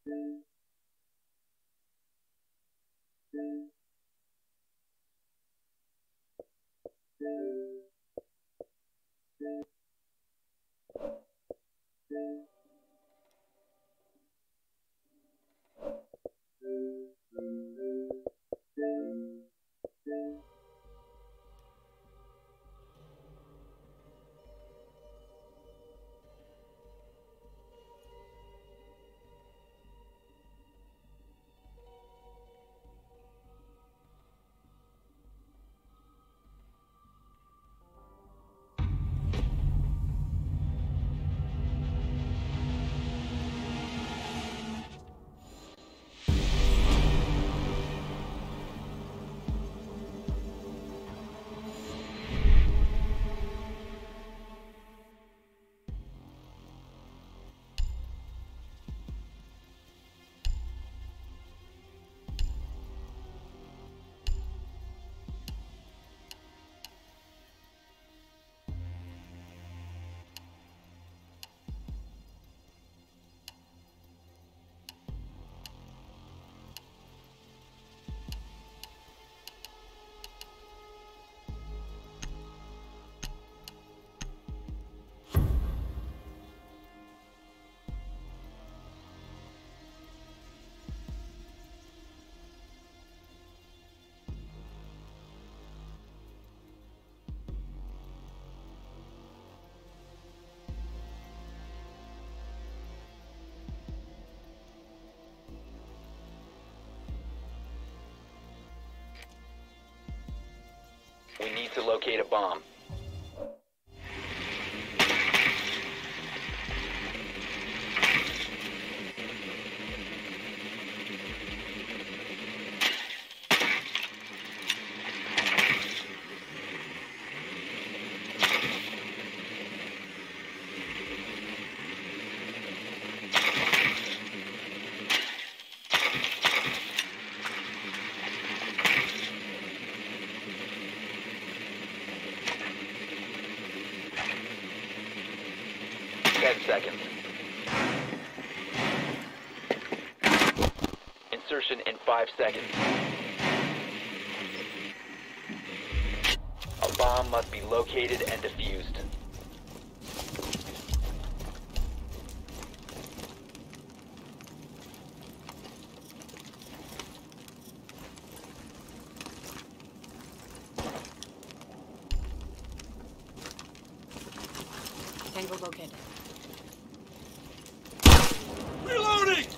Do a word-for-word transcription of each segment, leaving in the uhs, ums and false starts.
We need to locate a bomb. Ten seconds. Insertion in five seconds. A bomb must be located and defused. Tango located. Reloading!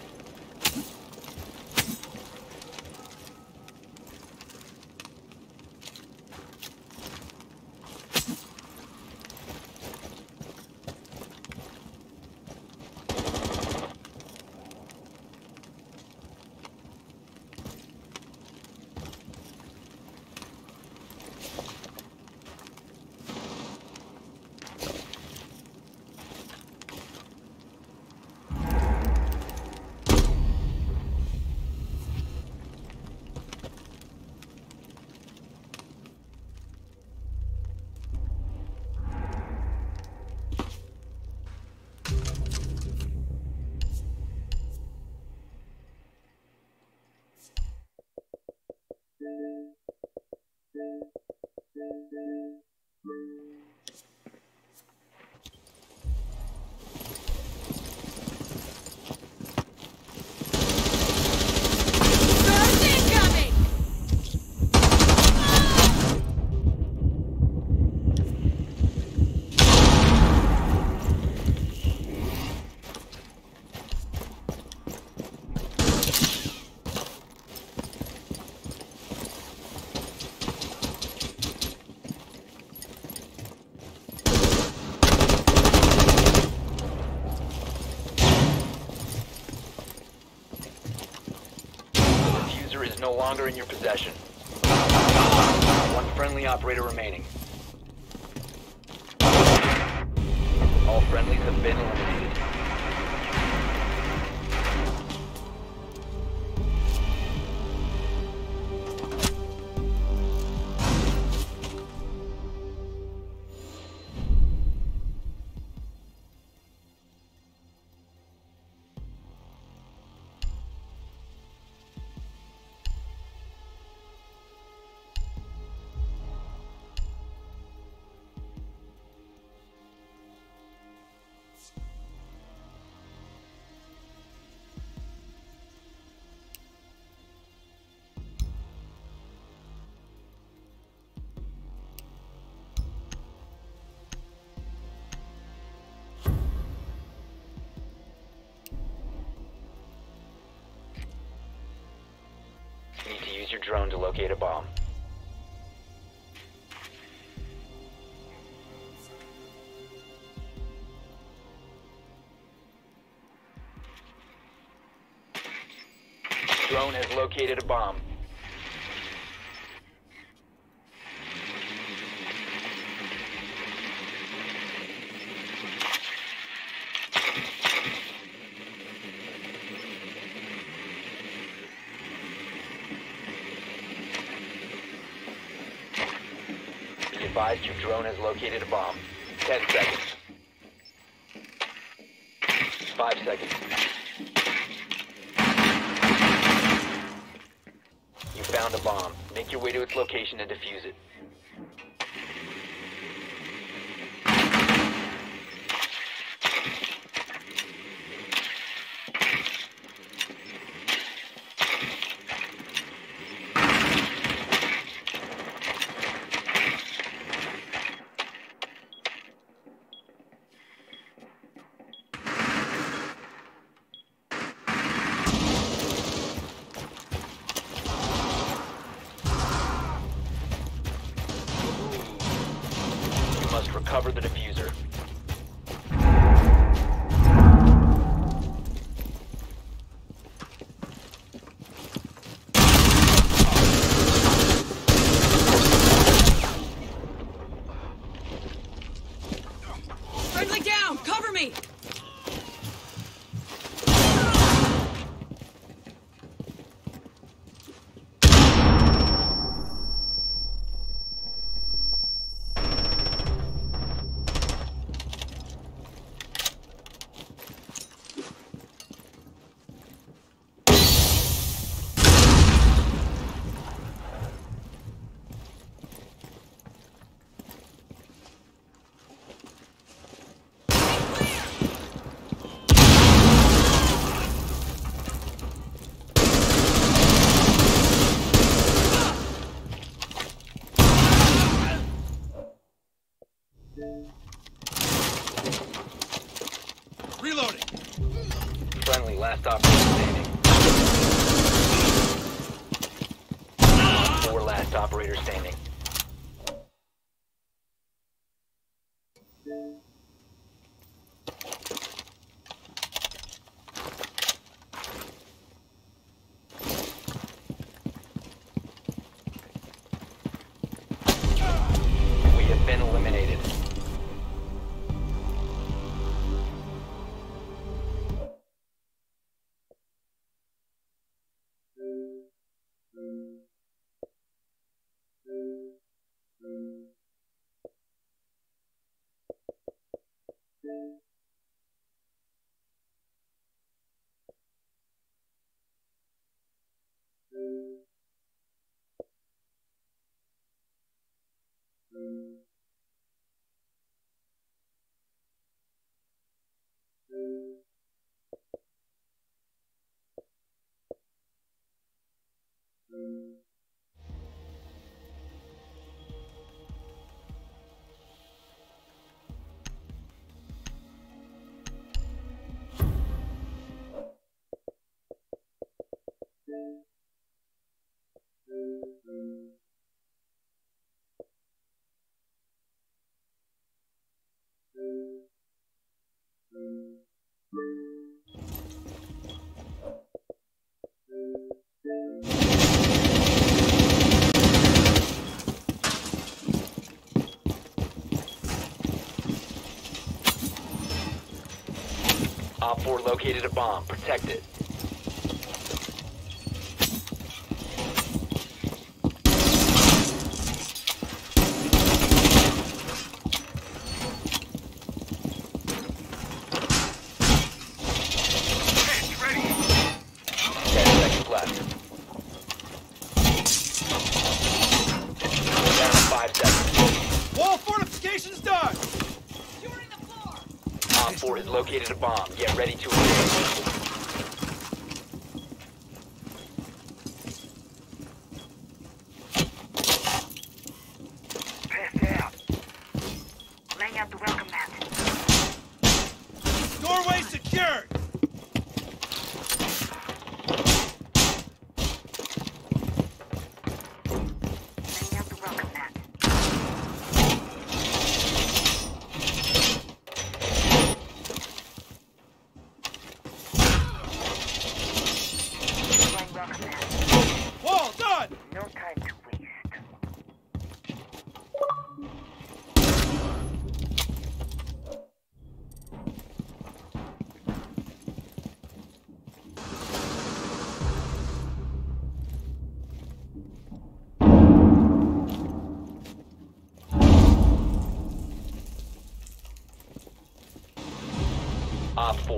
Is no longer in your possession. One friendly operator remaining. All friendlies have been eliminated. your drone to locate a bomb. Drone has located a bomb. Be advised your drone has located a bomb. Ten seconds. Five seconds. You found a bomb. Make your way to its location and defuse it. Must recover the diffuser. Friendly down! Cover me! Reloading. Friendly, last operator standing. Four last operator standing. We have been eliminated. Op four located a bomb. Protect it. Ten seconds left. We're down to five seconds. Wall fortification's done. Op four has located a bomb. Get ready to engage. Pressed out. Laying out the welcome mat. Doorway secured.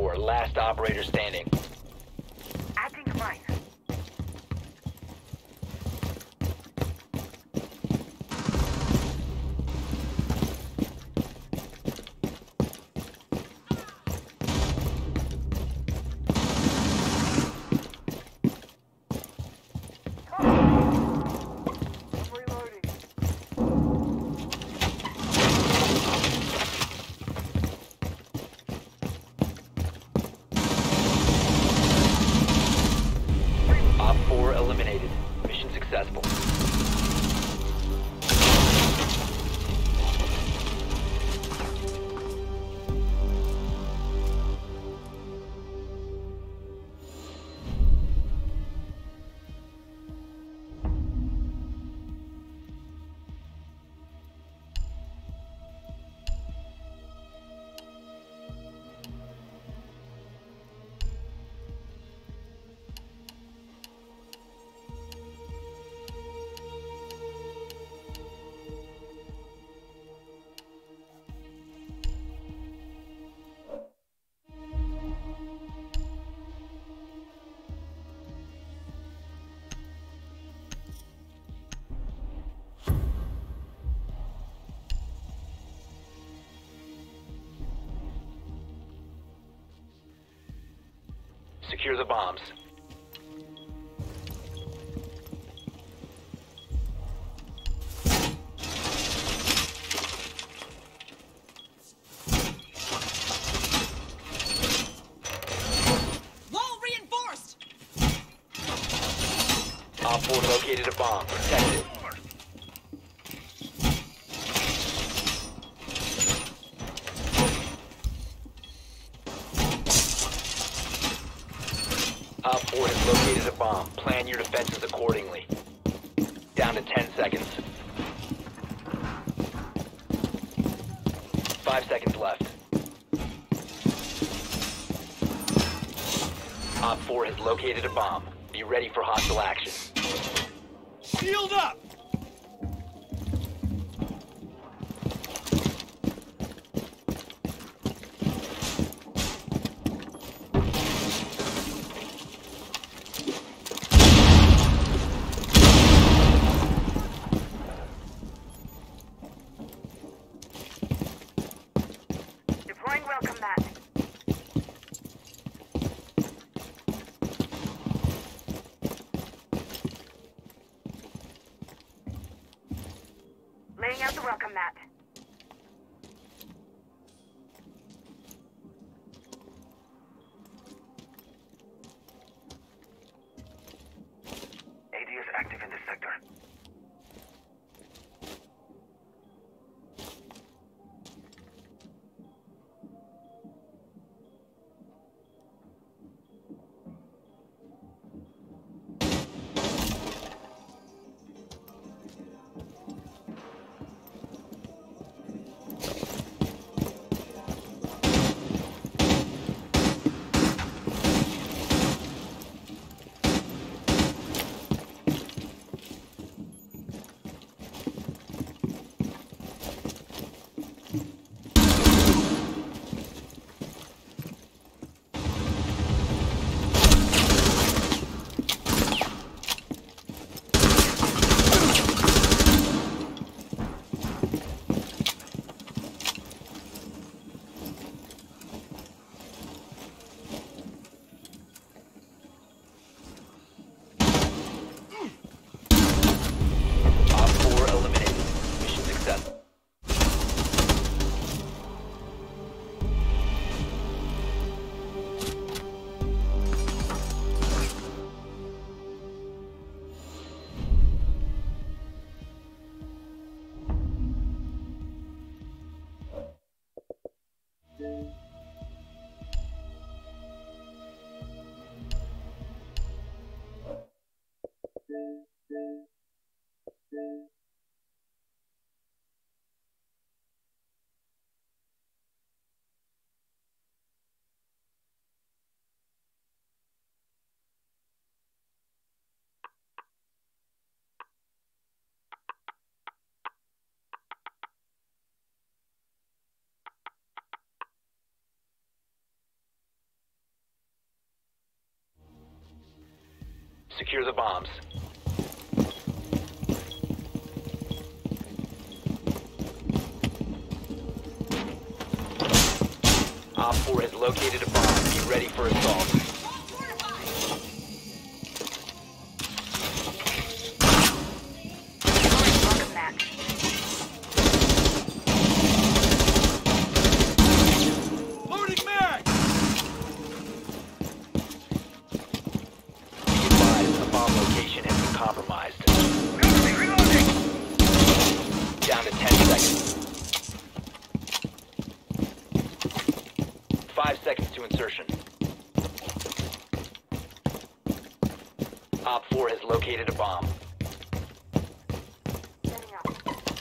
four, last operator standing. Adding line. Op four eliminated. Mission successful. Secure the bombs. Wall reinforced! Op four located a bomb. Protect it. Op four has located a bomb. Plan your defenses accordingly. Down to ten seconds. Five seconds left. Op four has located a bomb. Be ready for hostile action. Shield up! Deploying welcome mat. Laying out the welcome mat. A D is active in this sector. Op four eliminated. Mission successful. Secure the bombs. Op four has located a bomb. Be ready for assault. Welcome mat. Loading mag! Be advised, the bomb location has been compromised. Reloading, reloading! Down to ten seconds. Five seconds to insertion. Op four has located a bomb. Setting up.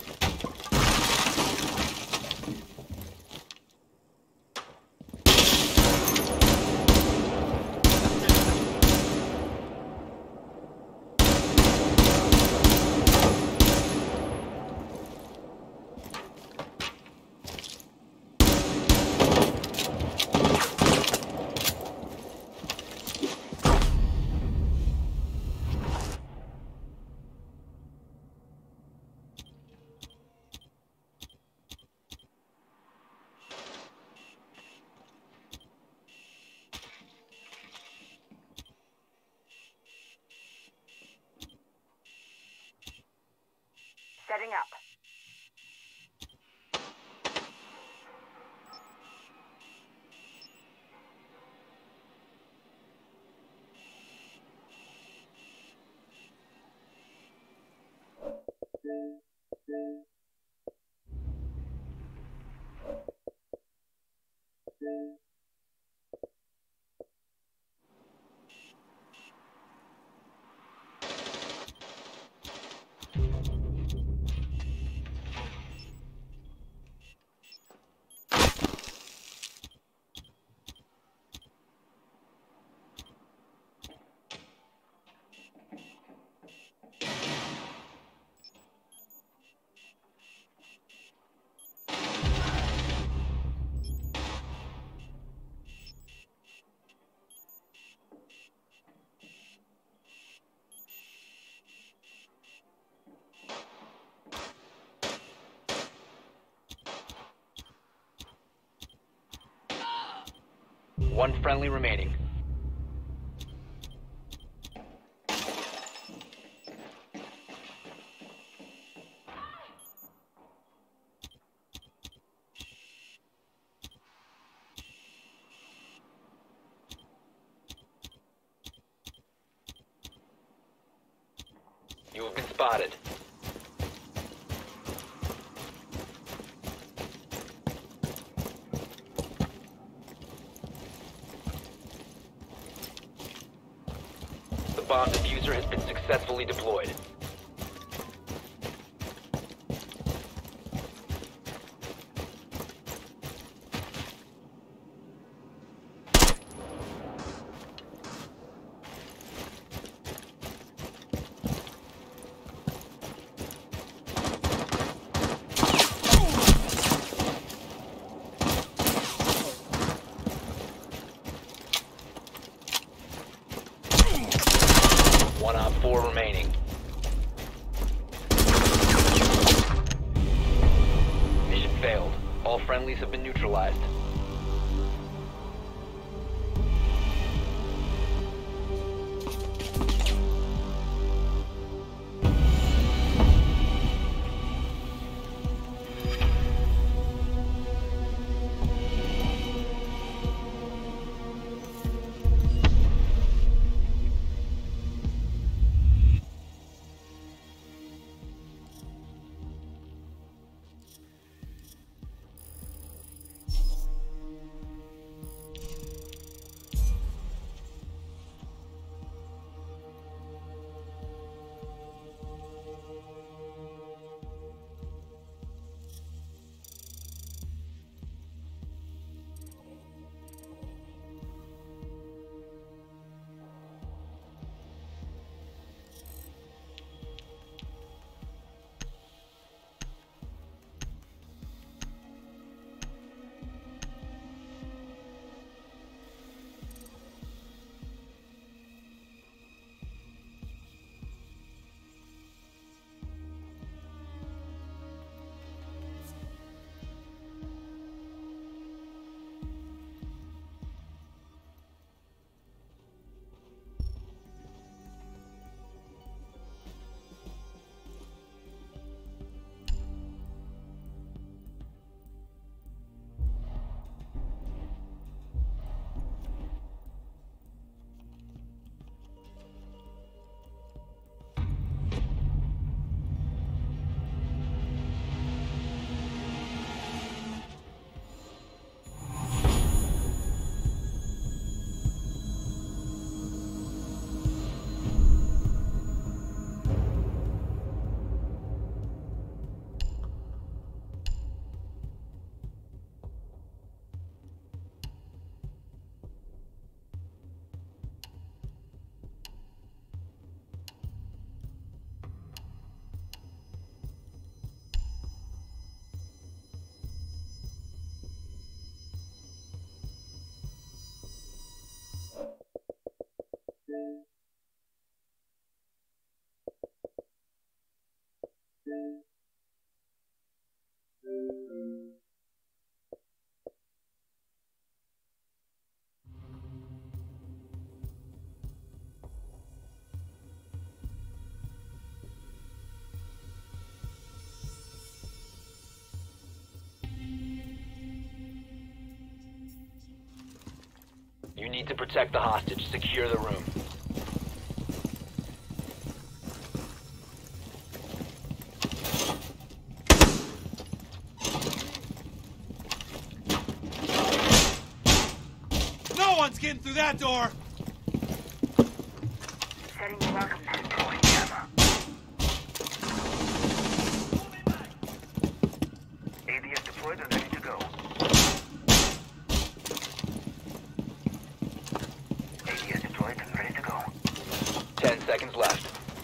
Setting up. One friendly remaining. You have been spotted. The bomb diffuser has been successfully deployed. One op four remaining. Mission failed. All friendlies have been neutralized. You need to protect the hostage. Secure the room. No one's getting through that door! Setting the welcome mat. Deploying camera. A D S deployed and ready to go. A D S deployed and ready to go. Ten seconds left.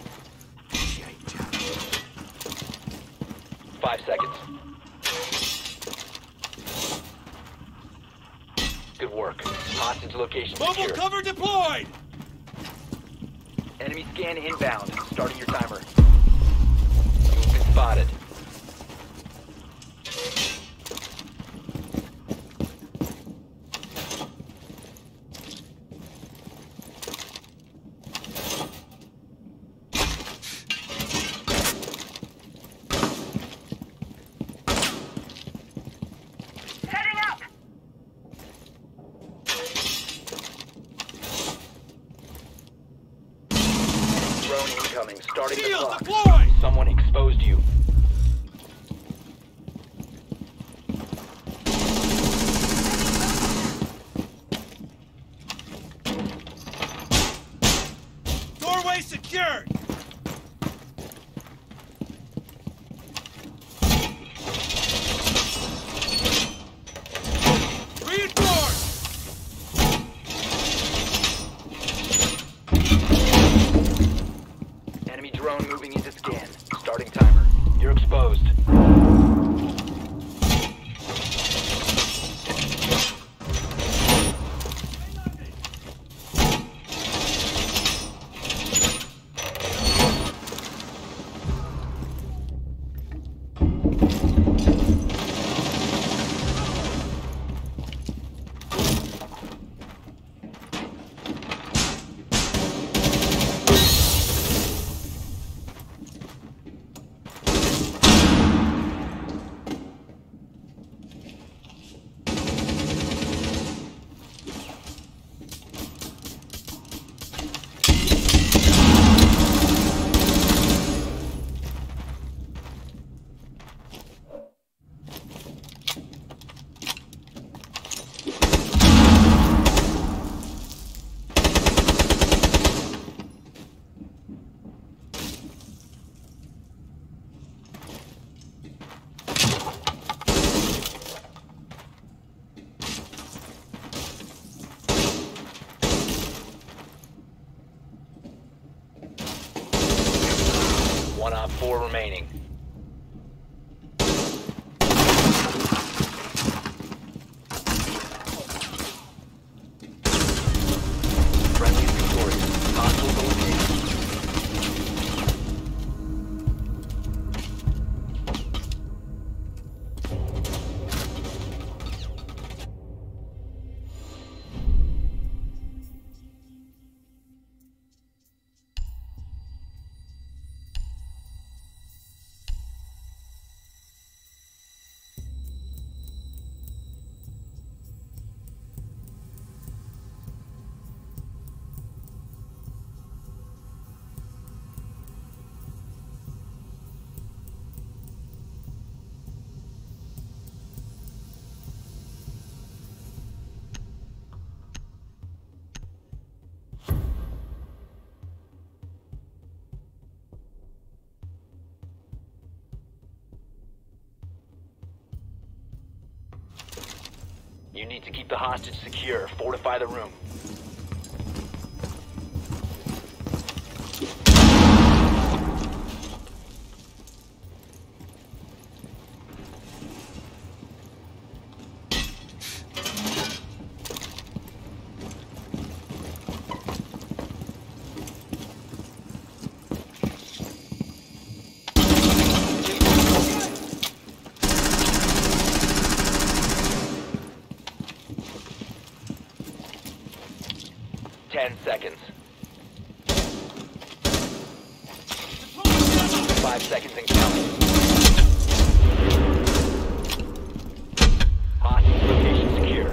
Five seconds. Good work. Hostage location Mobile secure. cover deployed! Enemy scan inbound. Starting your timer. You've been spotted. Setting up! Drone incoming. Starting the Shield clock. deployed! Someone exposed you. Doorway secured! Reinforced! Enemy drone moving into scan. Starting timer. You're exposed. One op four remaining. Friendly victorious. Hostile eliminated. You need to keep the hostage secure. Fortify the room. Ten seconds. Five seconds and counting. Hostage location secure.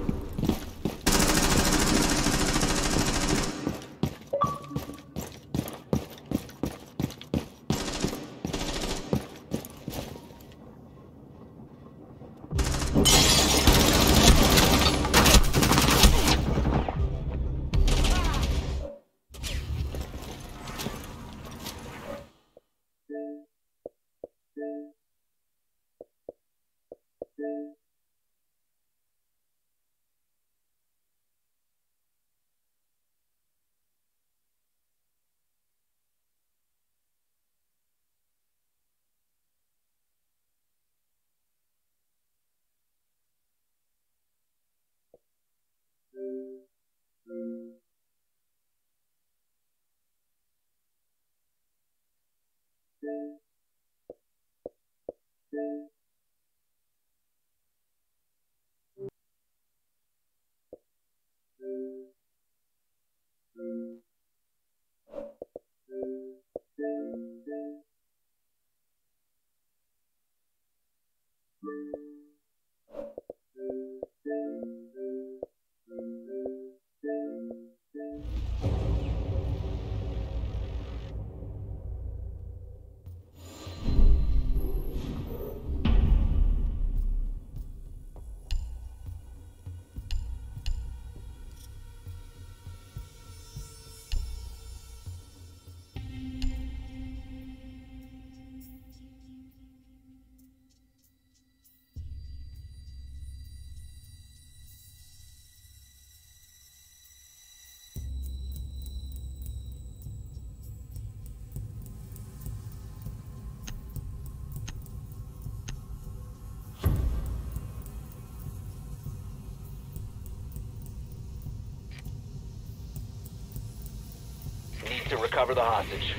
Need to recover the hostage.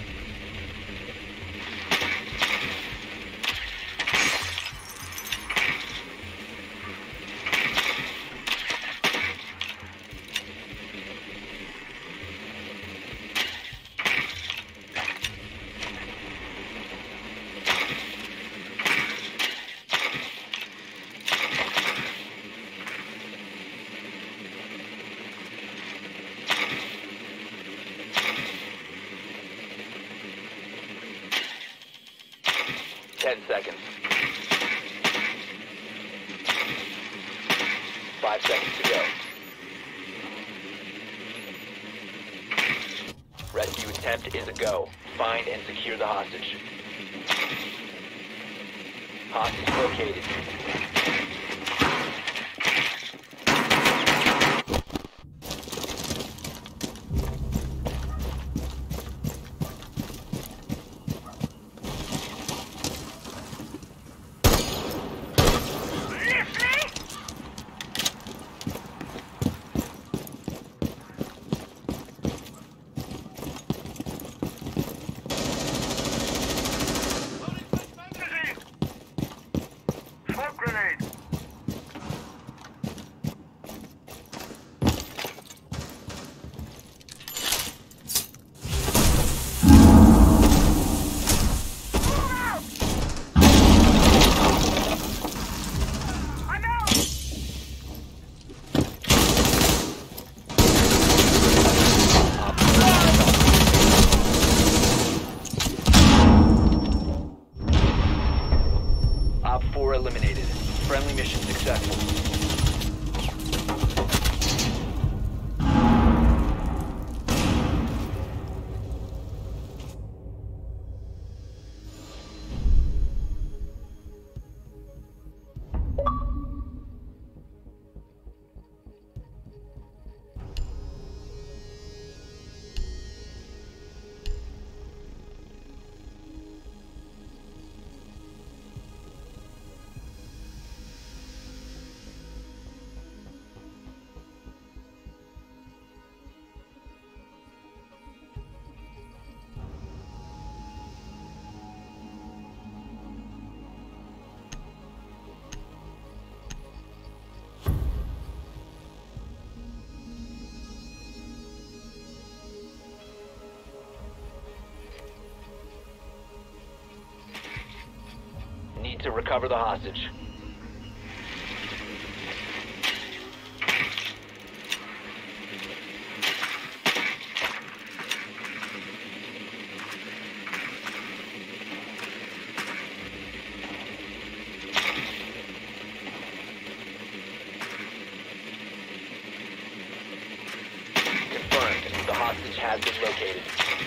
Ten seconds. Five seconds to go. Rescue attempt is a go. Find and secure the hostage. Hostage located. Eliminated. Friendly mission successful. to recover the hostage. Confirmed. The hostage has been located.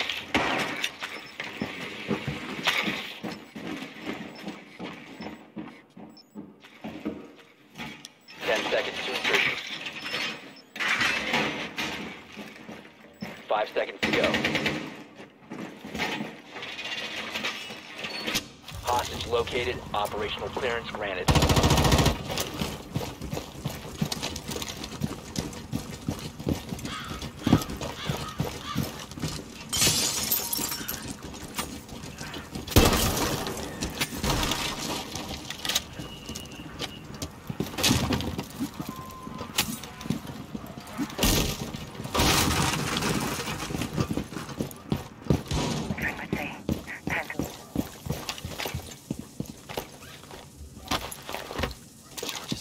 Ten seconds to insertion. Five seconds to go. Hostage located. Operational clearance granted. Frequency. Phantom.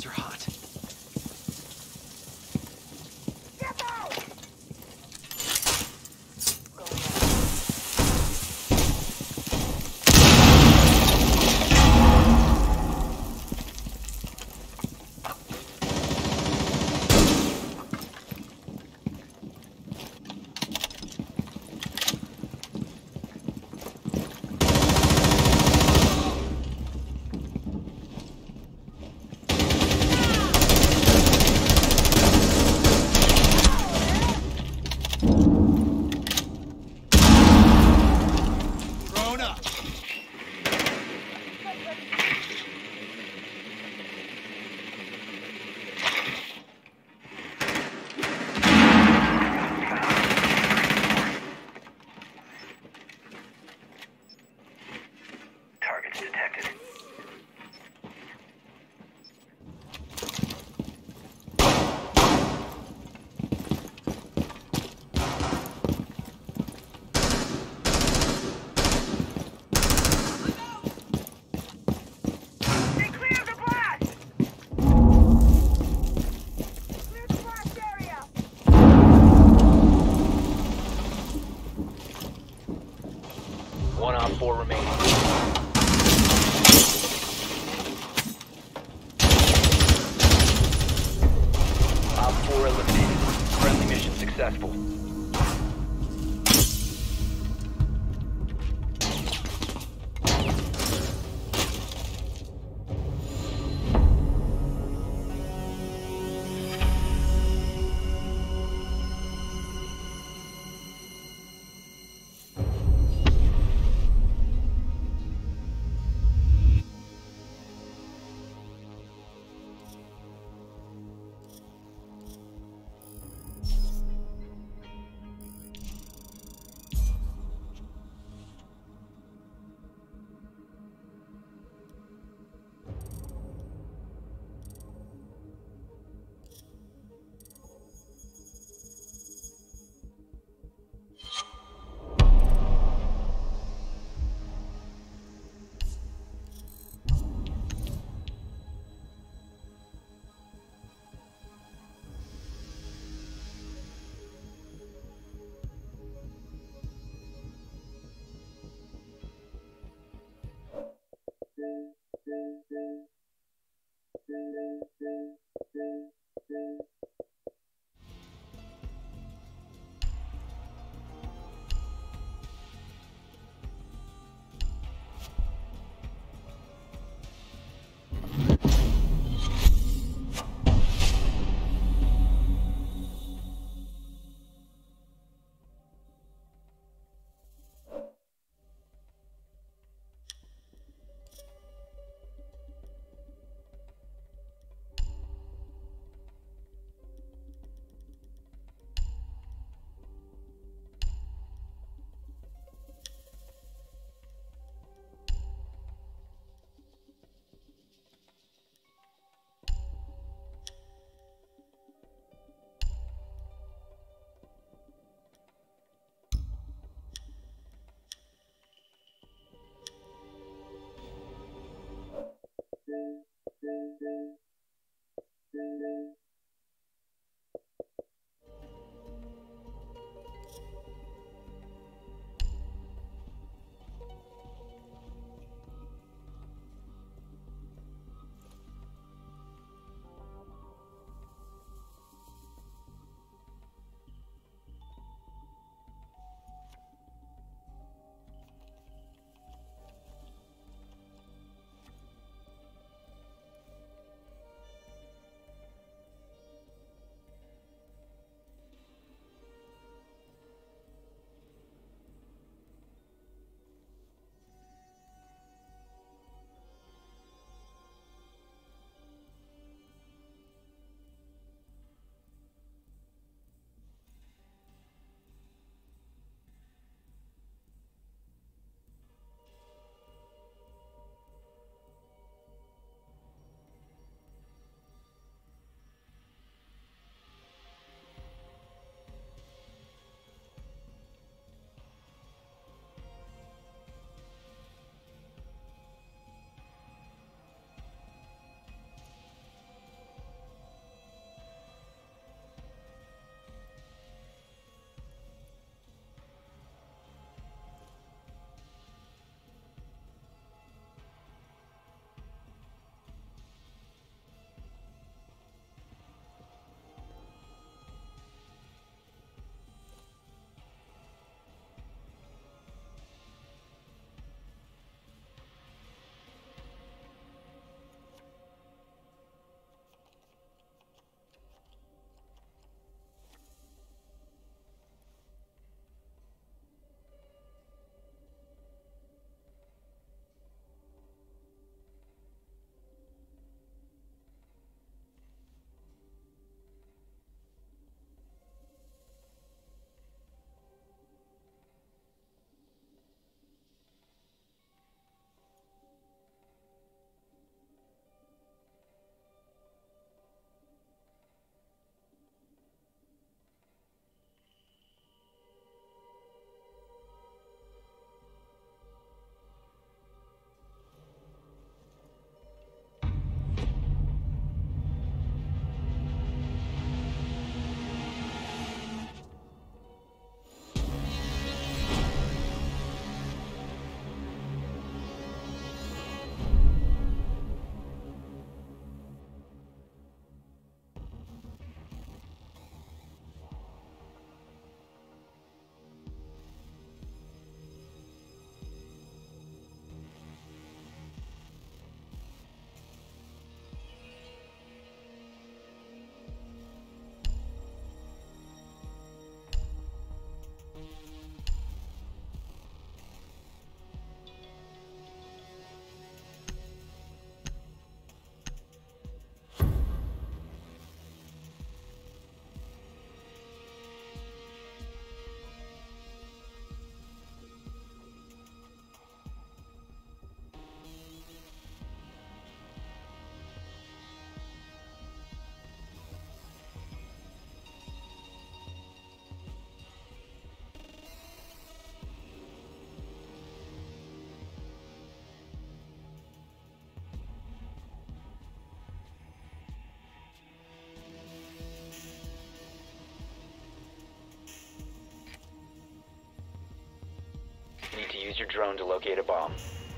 Need to use your drone to locate a bomb.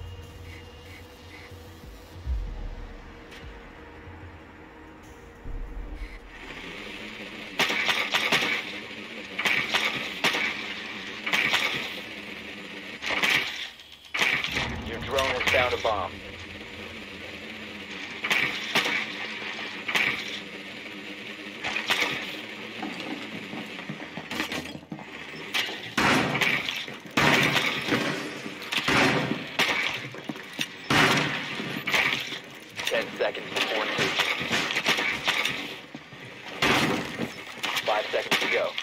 Your drone has found a bomb. Ten seconds before insertion. Five seconds to go.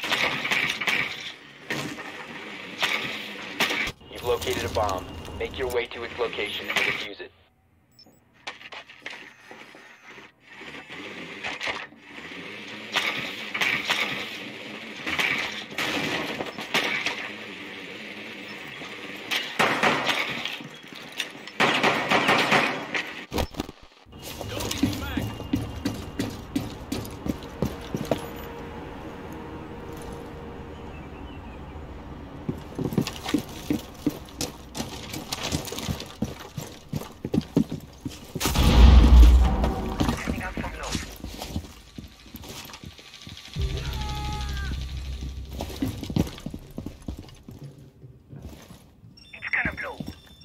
You've located a bomb. Make your way to its location and defuse it. Sending out some low. It's gonna blow.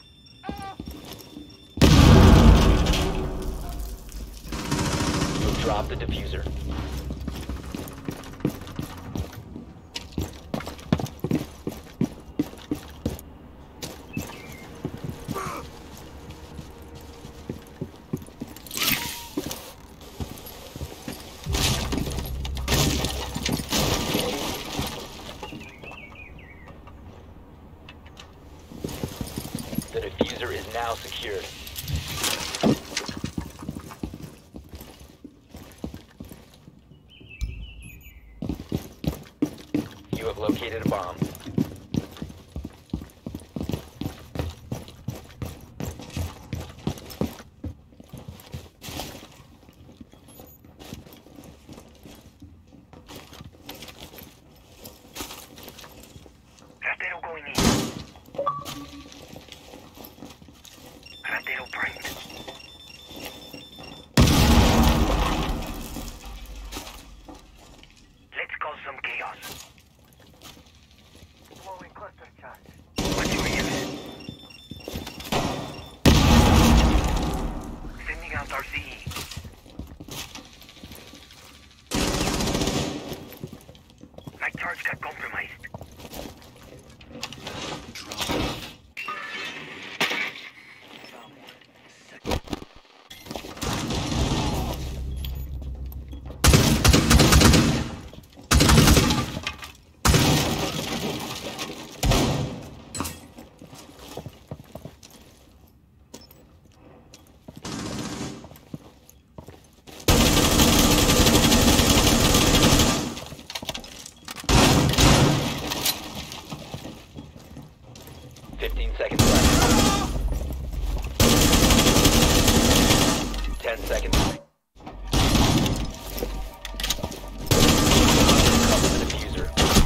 You'll drop the diffuser. The diffuser is now secured. You have located a bomb. Ratero going in. Ratero primed. Let's cause some chaos. Throwing cluster charge. What's your use? Sending out R C E. My charge got compromised. Fifteen seconds left. Ten seconds. Cover the diffuser.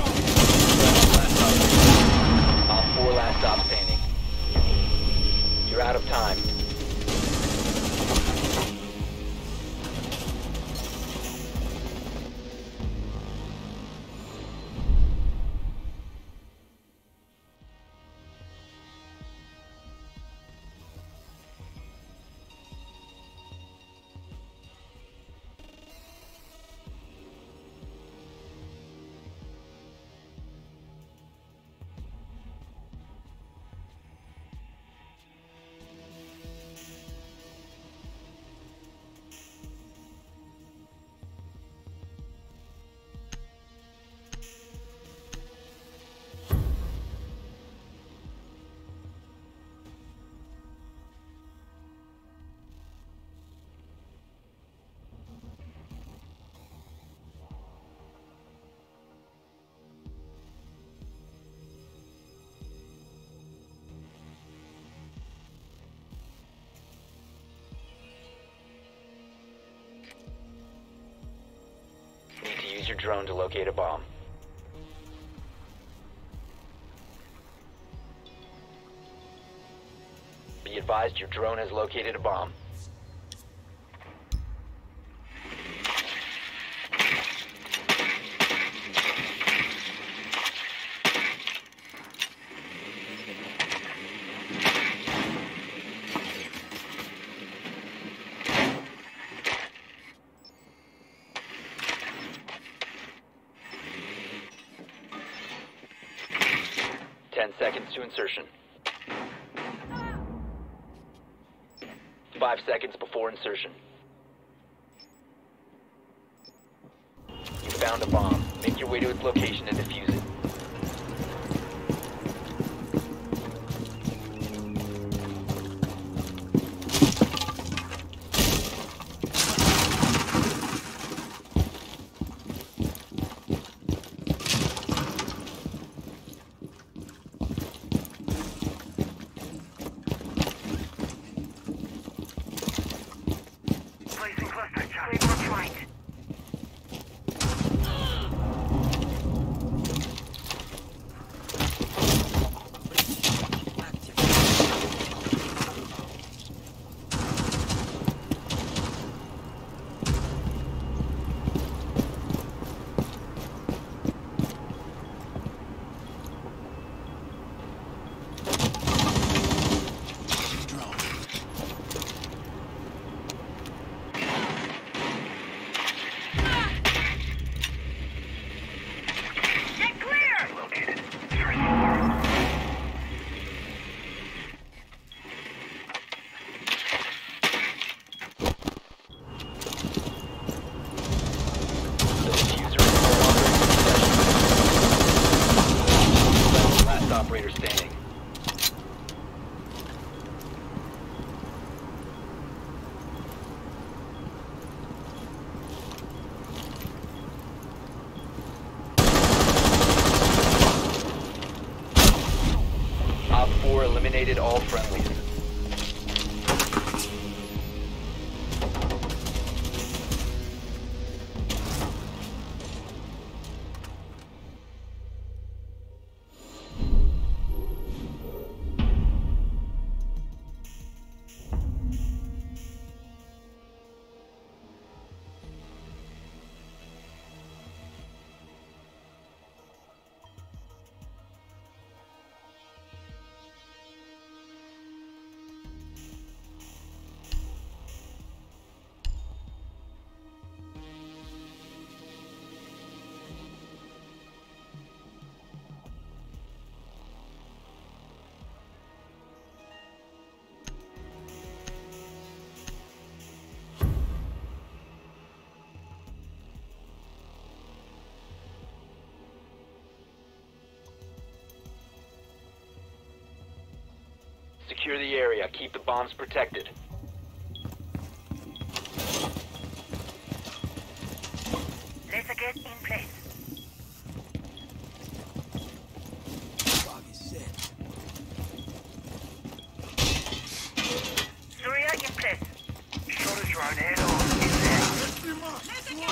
Op four last stop standing. You're out of time. Need to use your drone to locate a bomb. advised your drone has located a bomb. Ten seconds to insertion. Five seconds before insertion. You found a bomb. Make your way to its location and defuse it. Placing cluster charge. Clear for flight. Get clear! Located. The diffuser is no longer in possession. Last operator standing. Op four eliminated all friendlies. Secure the area. Keep the bombs protected. Laser gate in place. Surya in place. Shorter drone head on. In there.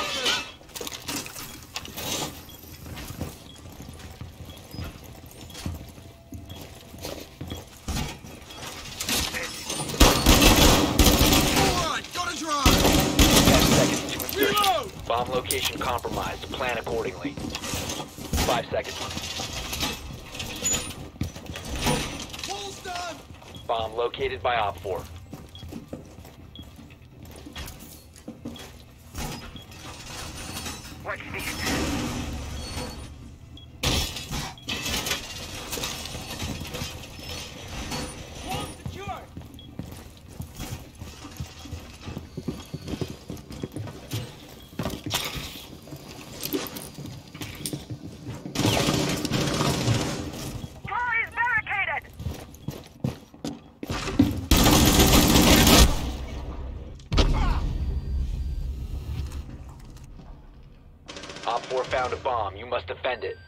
Ten seconds to insertion. Bomb location compromised. Plan accordingly. Five seconds. Bomb located by Op four. Watch this. Door is barricaded. Op four found a bomb. You must defend it.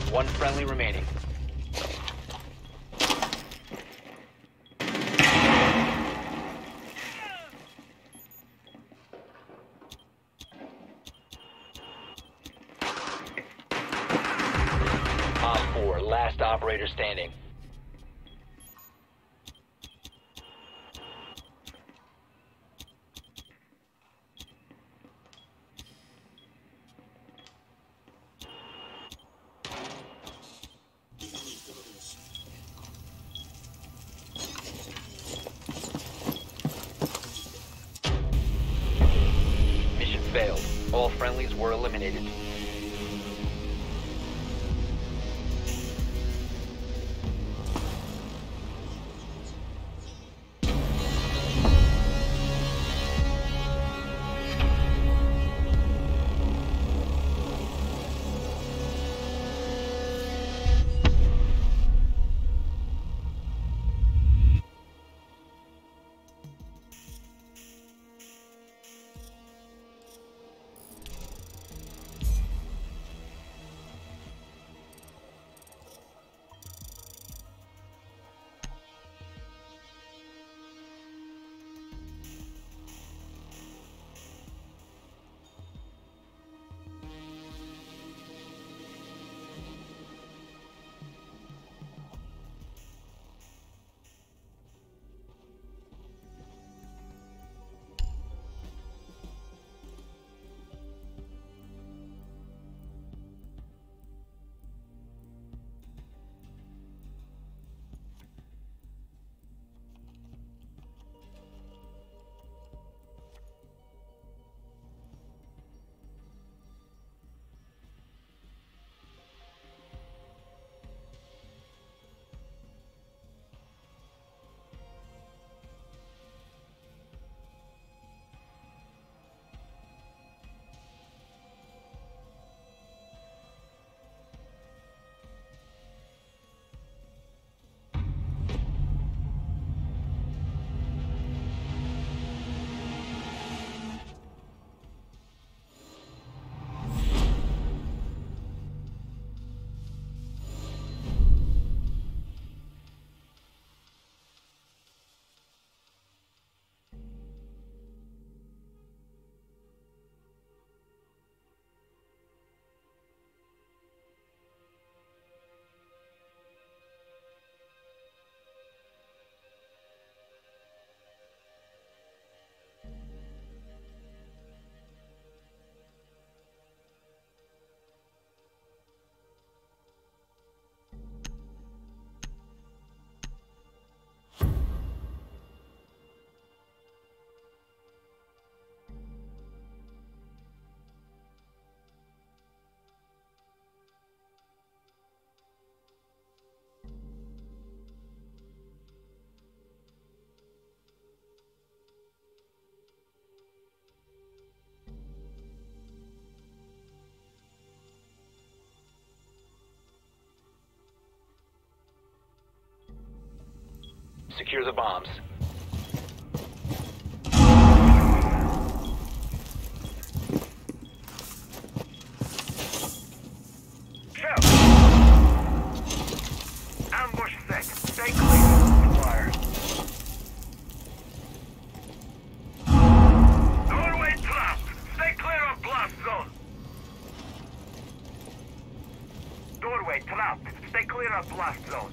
One friendly remaining. Op four, last operator standing. Mission failed. All friendlies were eliminated. Secure the bombs. Shout! Ambush set. Stay clear. Fire. Doorway trapped. Stay clear of blast zone. Doorway trapped. Stay clear of blast zone.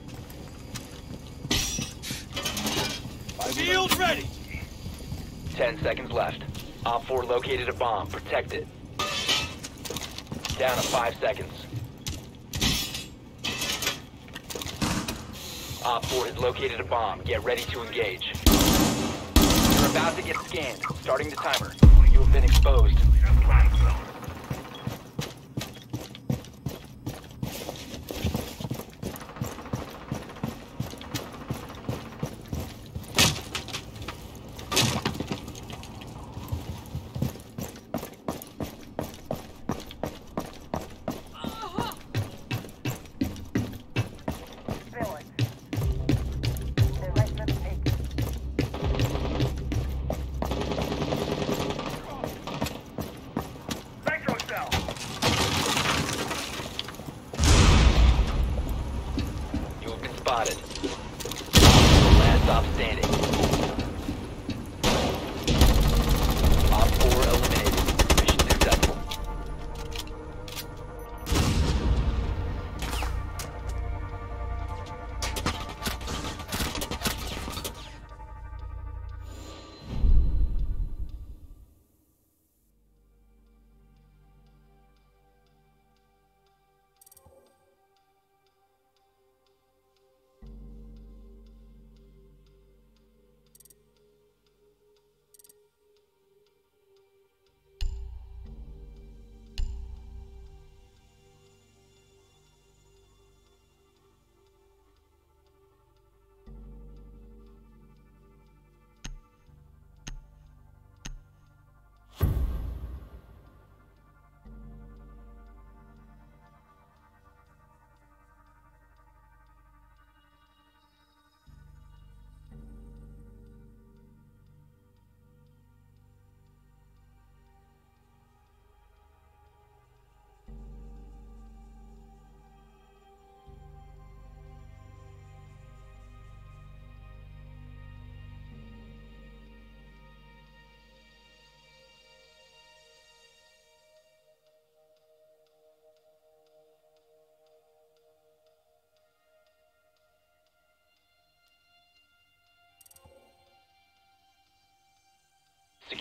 Shield ready! Ten seconds left. Op four located a bomb. Protect it. Down to five seconds. Op four has located a bomb. Get ready to engage. You're about to get scanned. Starting the timer. You have been exposed. Blast zone.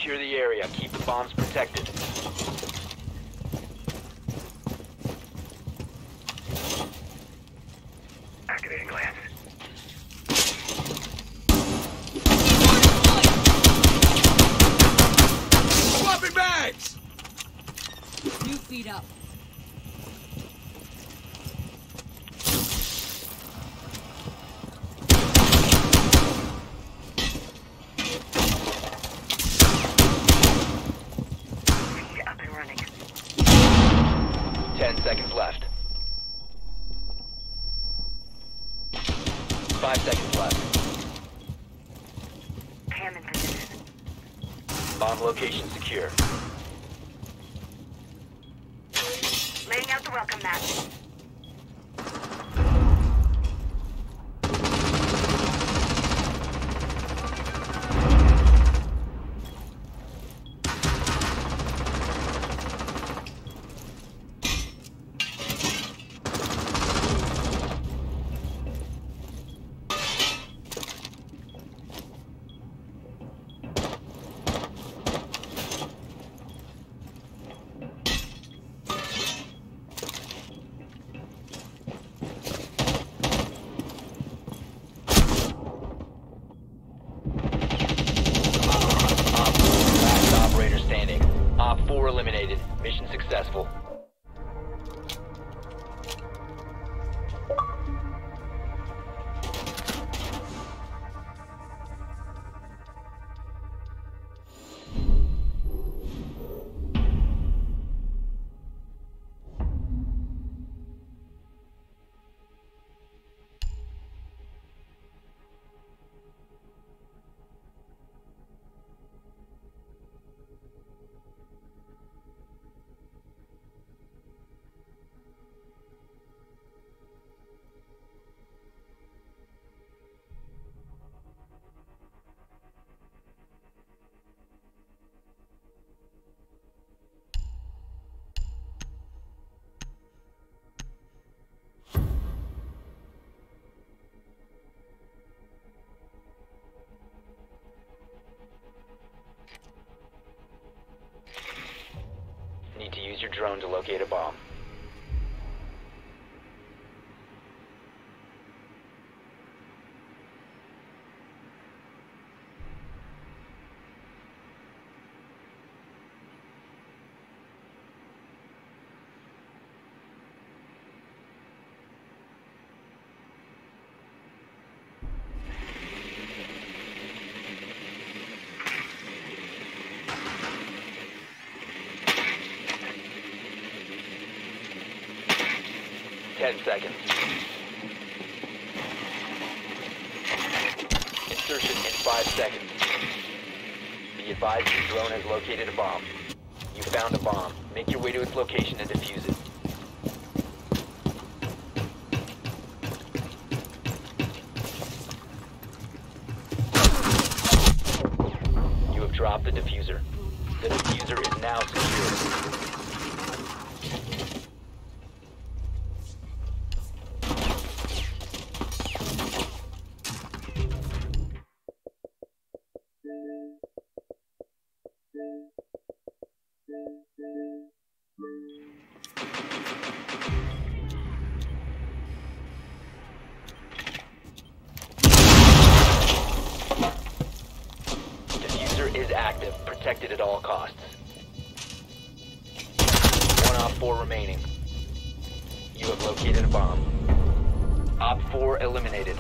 Secure the area. Keep the bombs protected. Activating glass. Swapping bags! New feet up. Feet up and running. Ten seconds left. Five seconds left. Cam in position. Bomb location secure. Laying out the welcome mat. Last operator standing. Op four eliminated. Mission successful. Need to use your drone to locate a bomb. Ten seconds. Insertion in five seconds. Be advised your drone has located a bomb. You found a bomb. Make your way to its location and defuse it. You have dropped the diffuser. The diffuser is now secure. Diffuser is active, protected at all costs. One Op four remaining. You have located a bomb. Op four eliminated.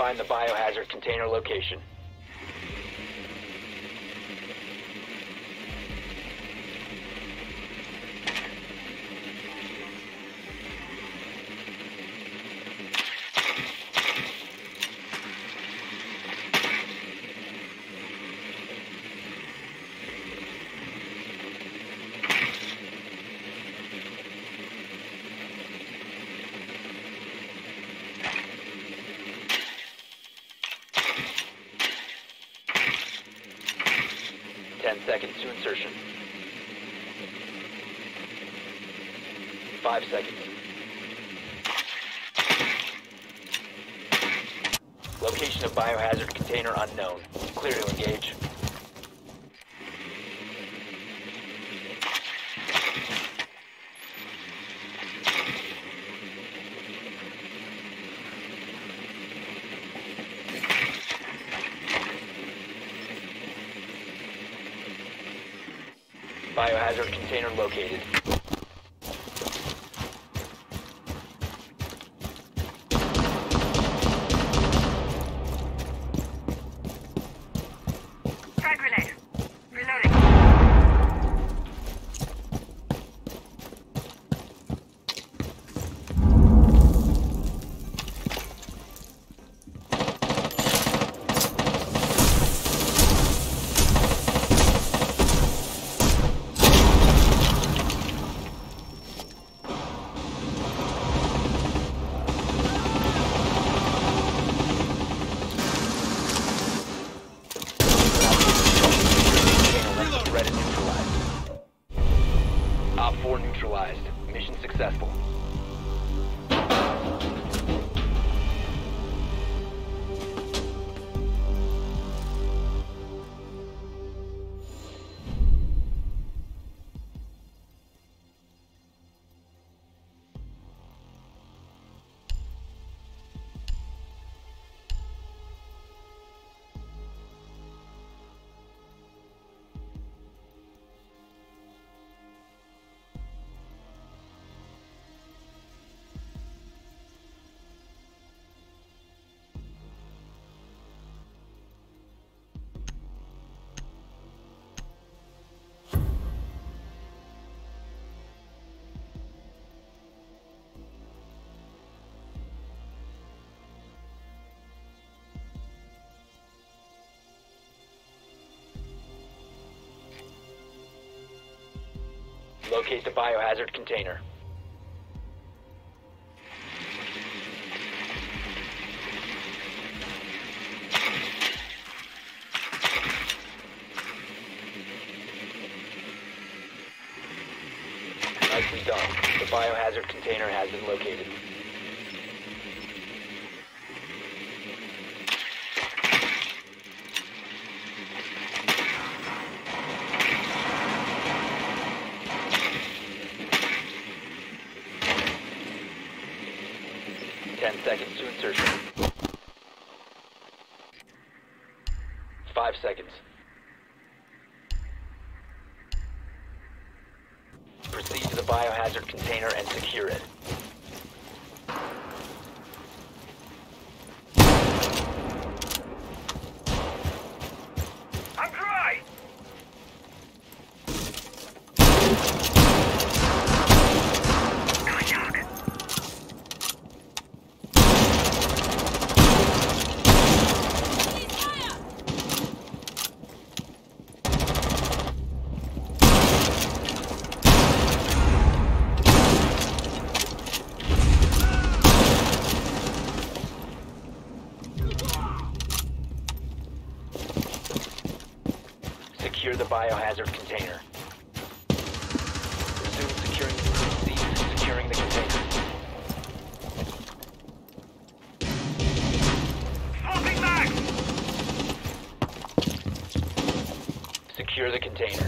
find the biohazard container location. Ten seconds to insertion. Five seconds. Location of biohazard container unknown. Clear to engage. Biohazard container located. Frag grenade. Reloading. Threat is neutralized. Op four neutralized. Mission successful. Locate the biohazard container. Nicely done. The biohazard container has been located. Ten seconds to insertion. Five seconds. Proceed to the biohazard container and secure it. I'm dry. Going dark. Secure the biohazard container. Resume securing proceed to securing the container. Swapping back. Secure the container.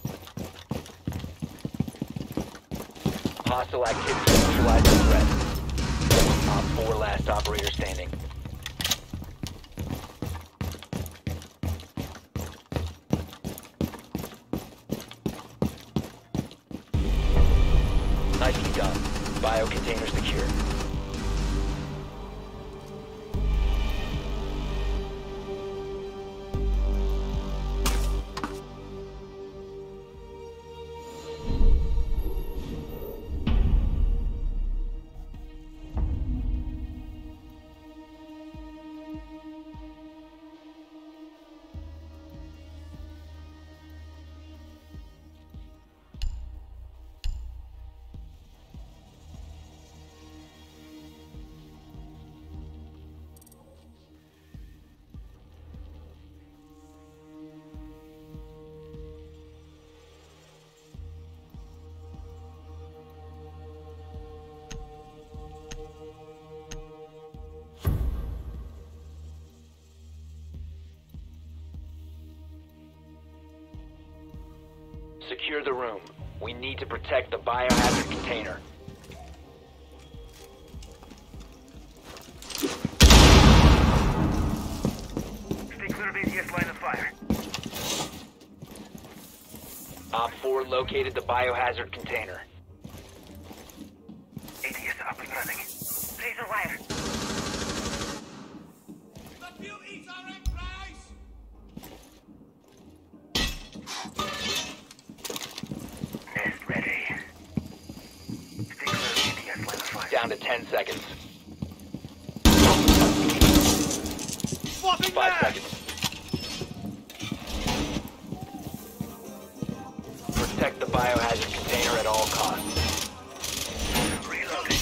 Hostile activity neutralize the threat. Op four last operator standing. Nicely done. Bio container secure. Secure the room. We need to protect the biohazard container. Stay clear of A T S line of fire. Op four located the biohazard container. A T S up and running. Laser wire. The beauties are in place! Nest ready. Stay clear of A T S line of fire. Down to ten seconds. Swapping Five bags! seconds. Protect the biohazard container at all costs. Reloading.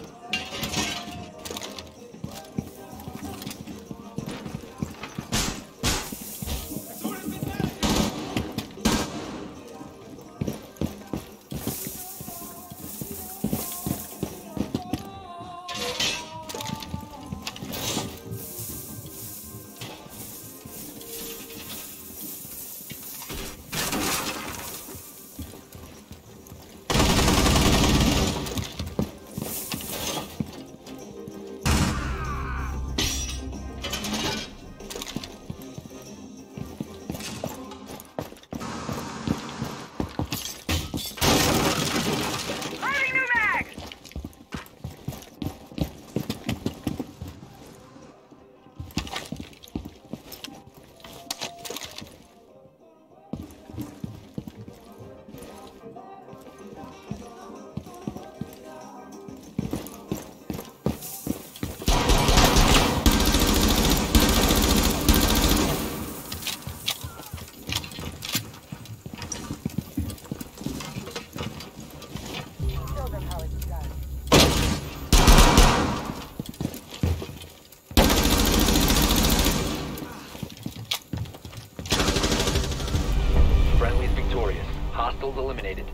Loading new mag! Friendly's victorious. Hostiles eliminated.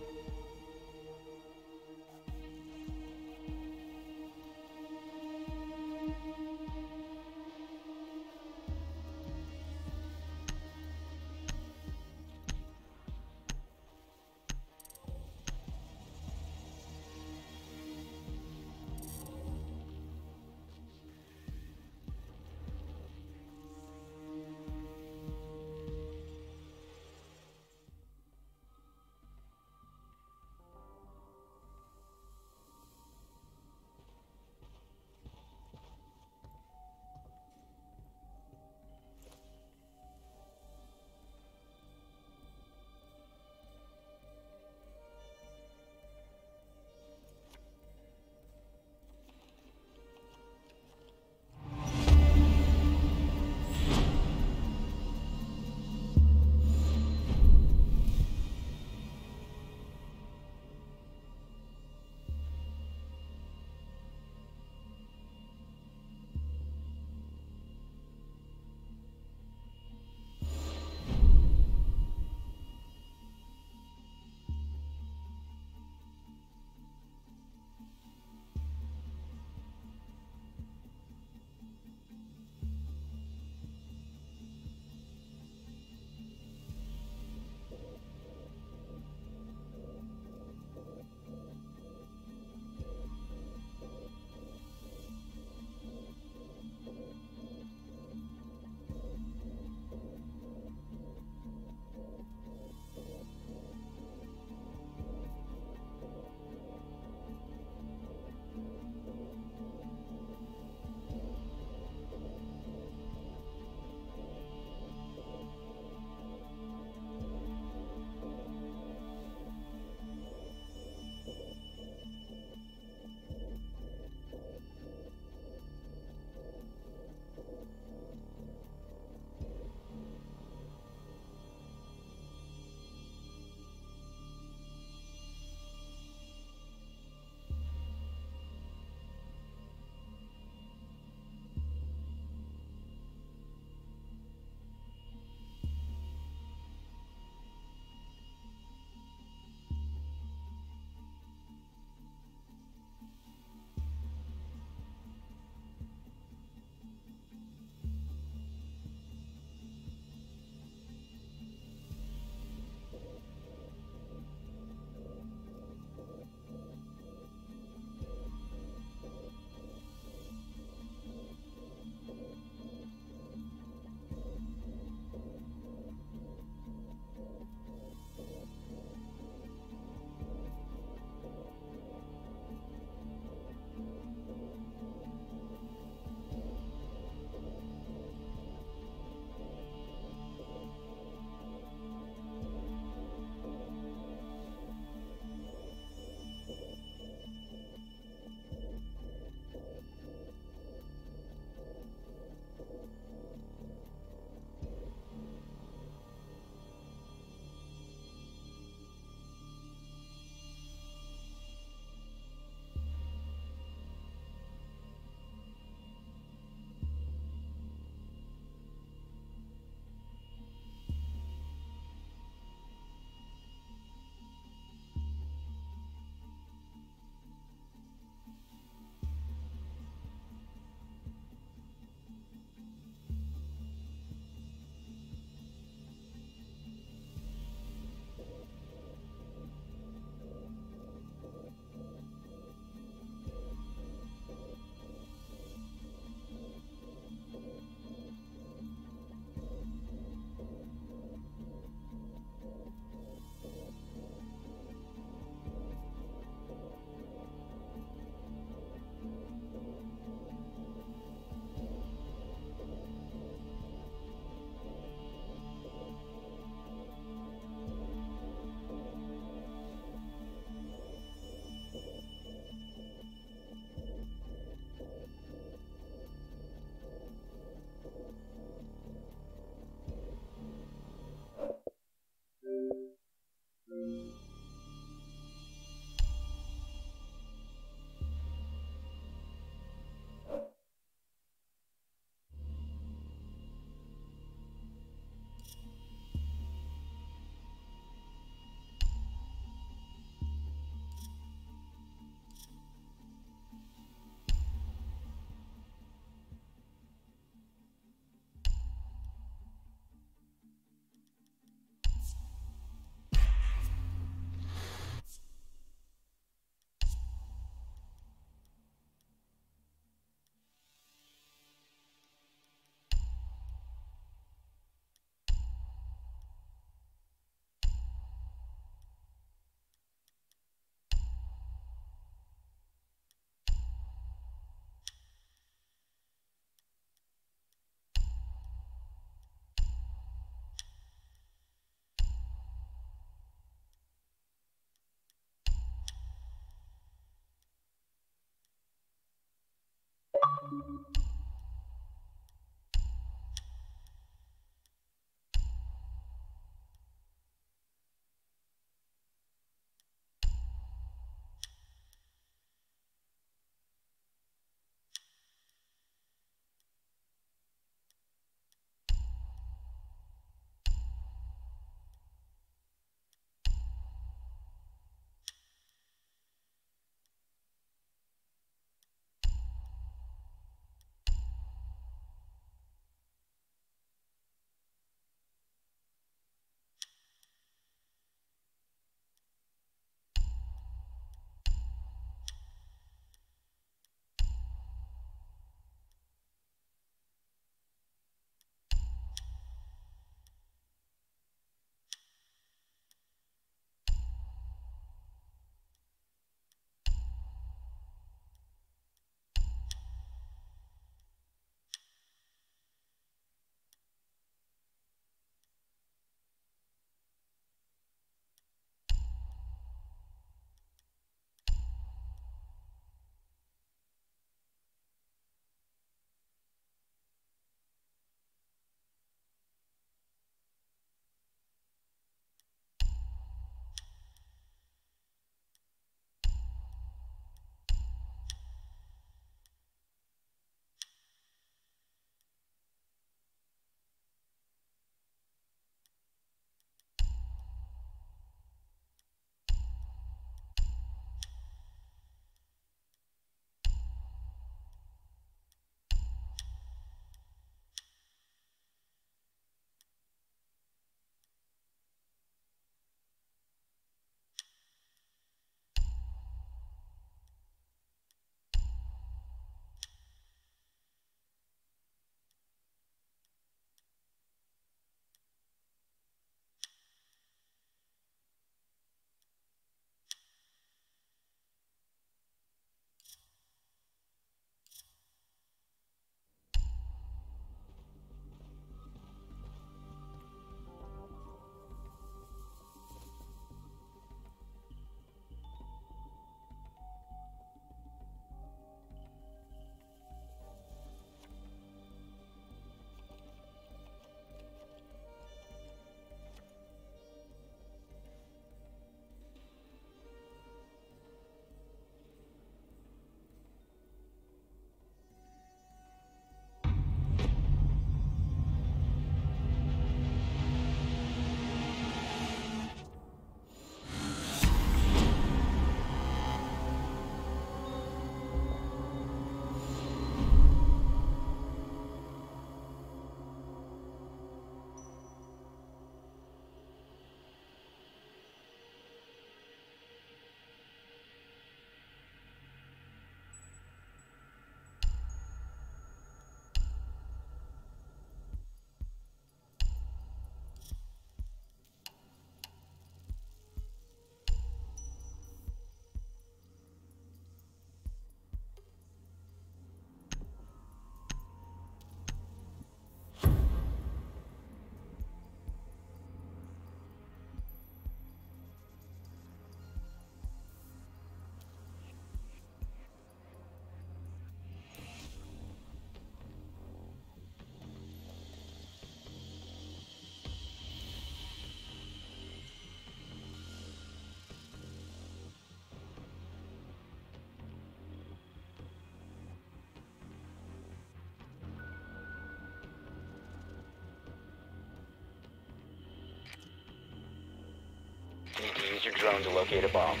You need to use your drone to locate a bomb.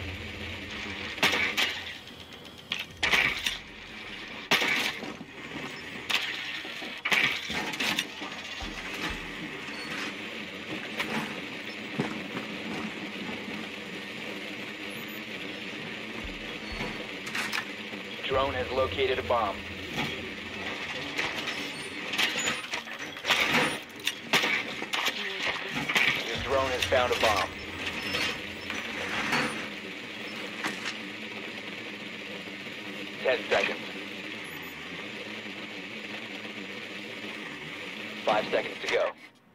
Drone has located a bomb. Your drone has found a bomb. Ten seconds. Five seconds to go.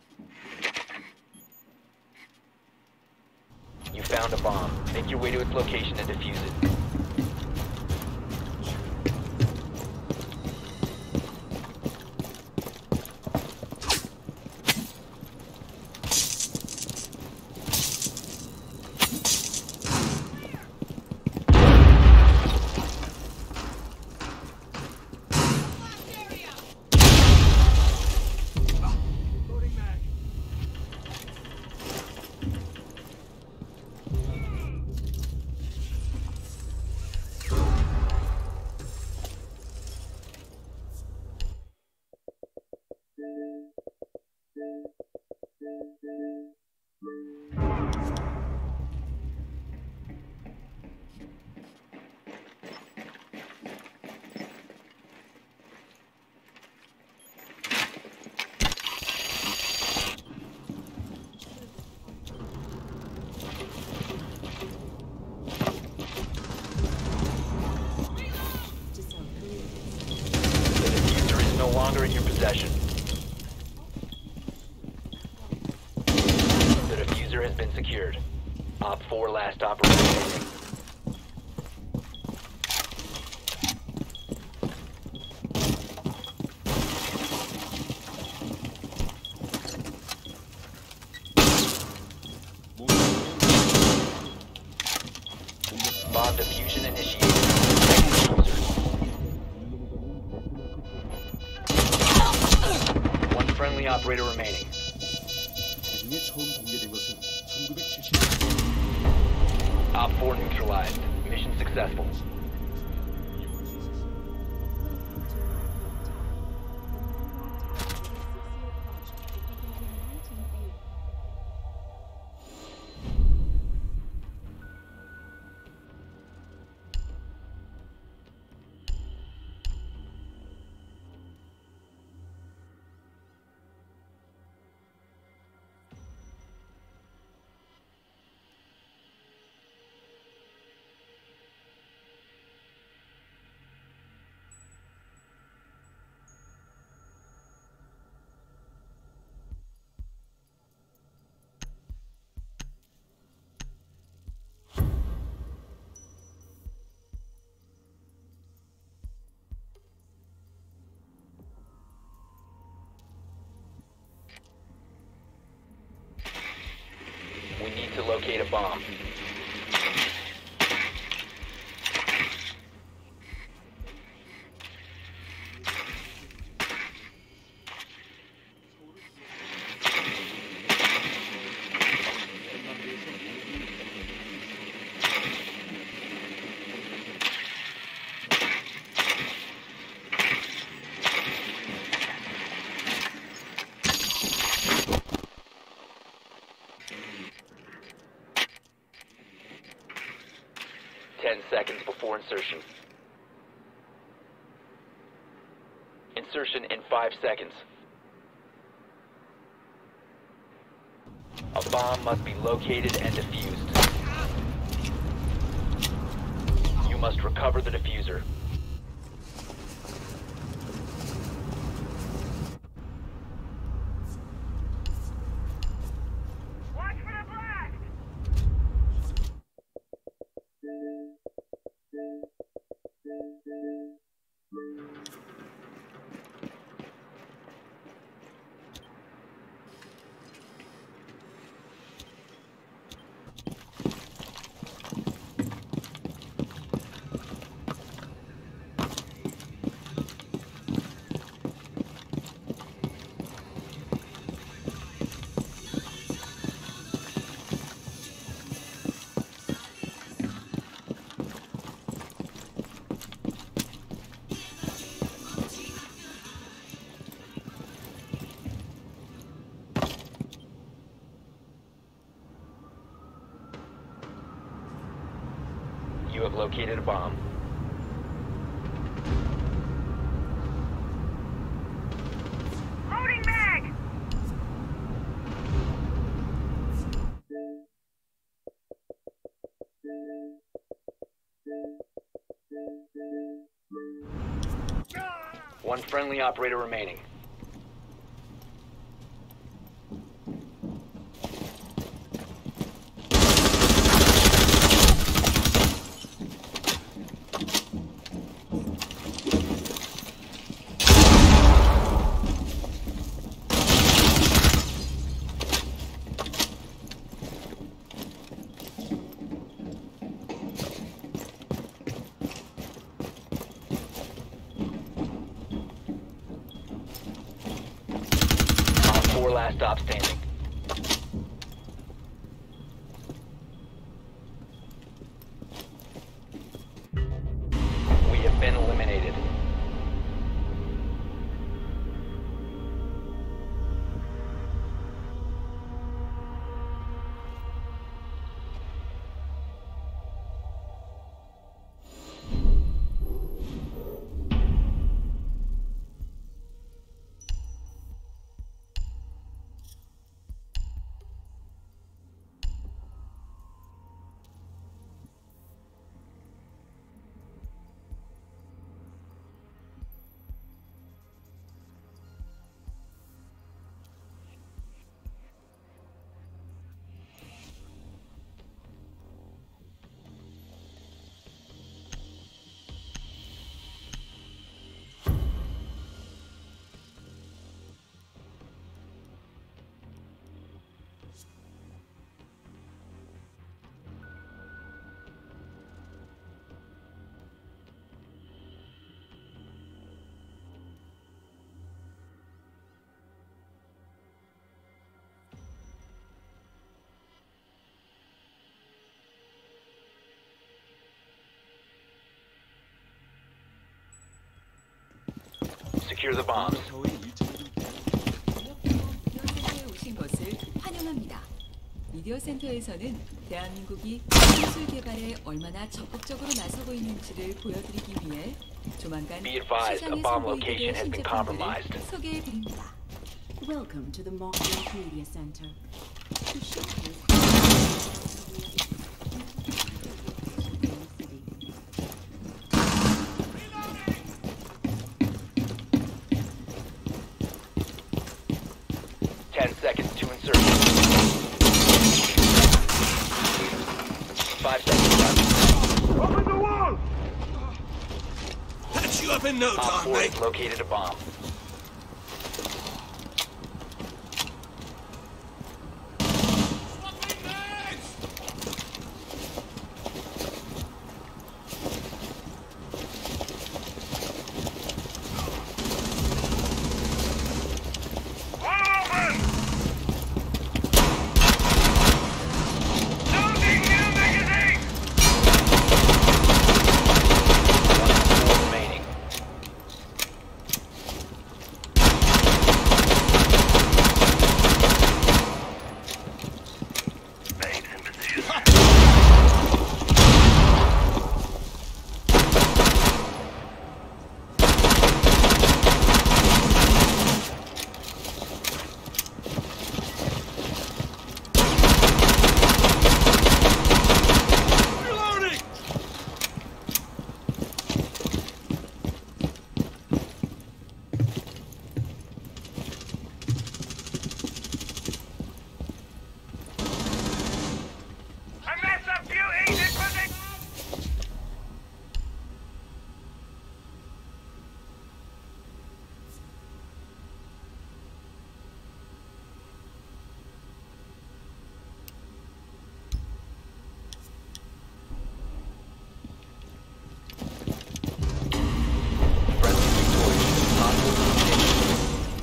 You found a bomb. Make your way to its location and defuse it. possession. The diffuser has been secured. Op four last operator remaining. Bomb diffusion initiated. One friendly operator remaining. 나중에 처음 공개된 것은 천구백칠십 Op four neutralized. Mission successful. We need to locate a bomb. Ten seconds before insertion. Insertion in five seconds. A bomb must be located and defused. You must recover the diffuser. Watch for the blast! You have located a bomb. Loading mag! One friendly operator remaining. Four last stop standing. We have been eliminated. Secure the bombs. 타워의 일 층에도 있다. 미디어 센터에 오신 것을 환영합니다. 미디어 센터에서는 대한민국이 기술 개발에 얼마나 적극적으로 나서고 있는지를 보여드리기 위해 조만간 Be advised, a 시장에 bomb 선보이게 location 될 has been 신제품들을 compromised. 소개해드립니다. Welcome to the Montreal Media Center. To showcase Ten seconds to insert. Five seconds left. Open the wall! Patch you up in no Op time, four mate. has located a bomb. Swapping mags! Wall open! Loading new magazine! Four remaining. Babes in position. Reloading! A mess of beauties in position! Friendly victorious. Hostile eliminated.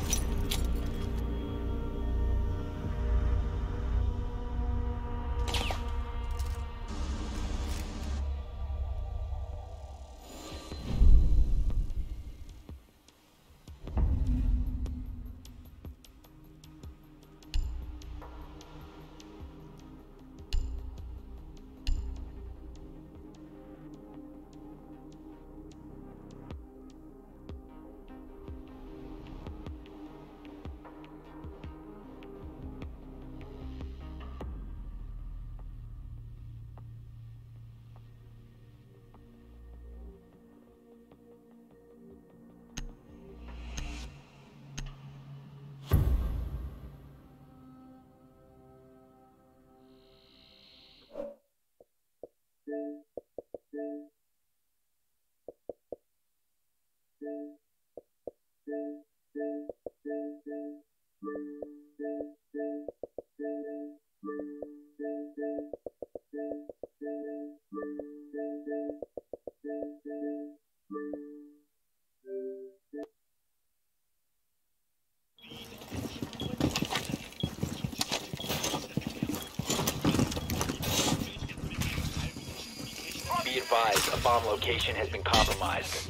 Be advised, a bomb location has been compromised.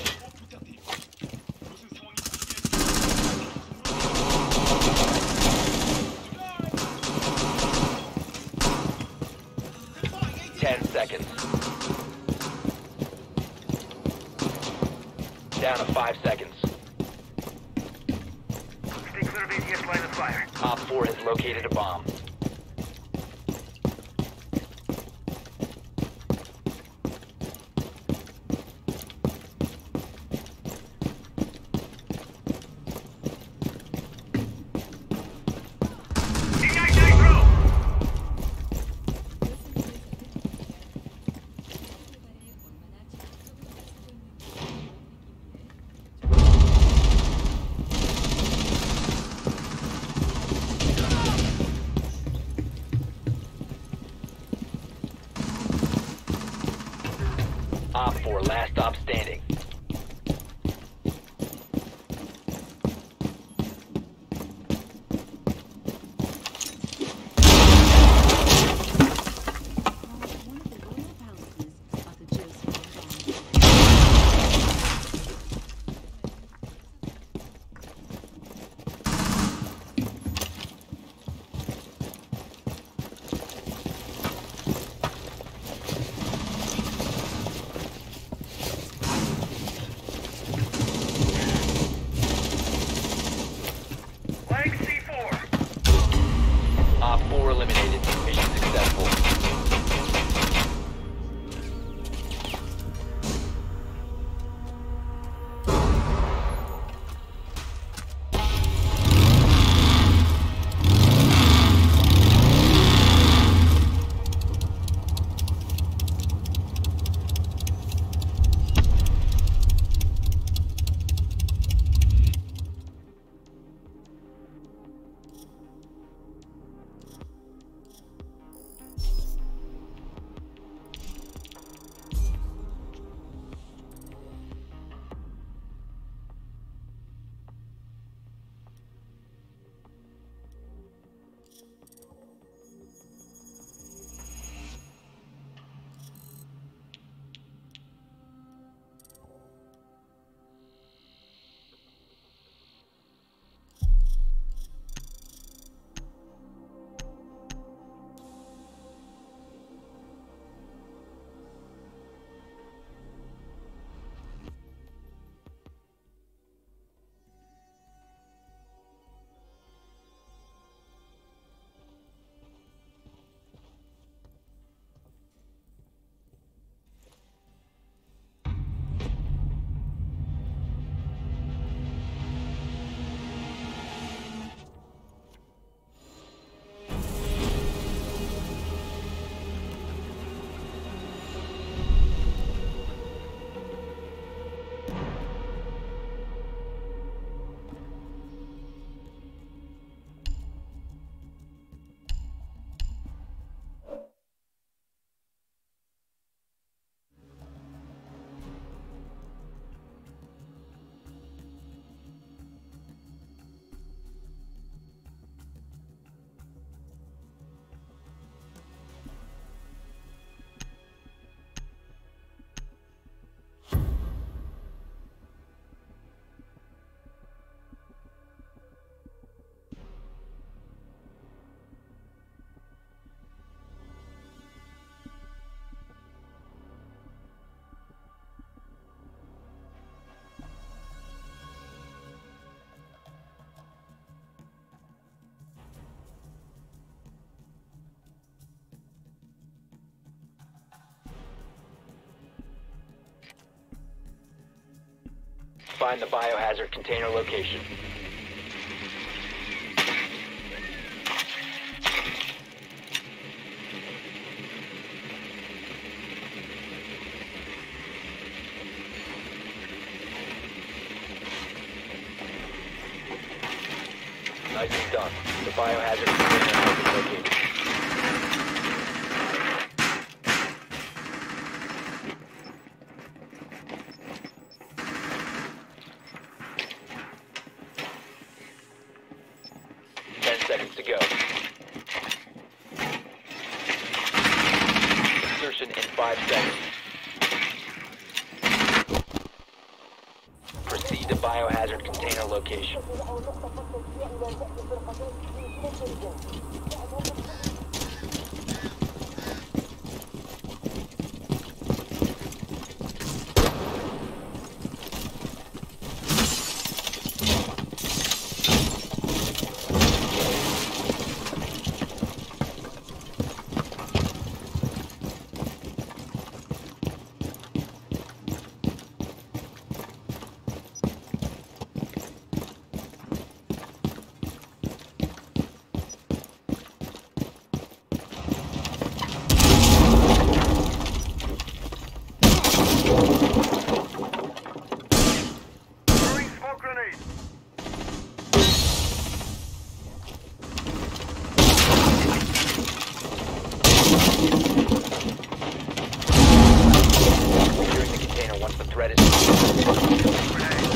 Ten seconds. Down to five seconds. Stay clear of A T S line of fire. Op four has located a bomb. Ignite nitro! Op four, last stop standing. one of the royal palaces of the Joseon Empire. Find the biohazard container location. Nicely done. The biohazard container has been located. Ten seconds to go. Insertion in five seconds. Proceed to biohazard container location. Throwing smoke grenade. Securing the container once the threat is Grenade.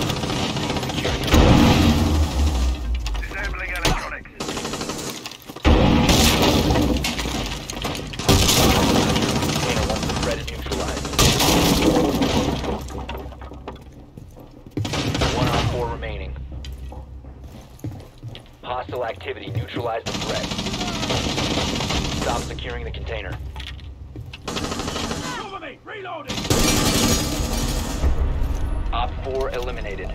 Disabling electronics. container once the threat is neutralized. One on four remaining. Hostile activity. Neutralize the threat. Stop securing the container. Cover me! Reloading! Op four eliminated.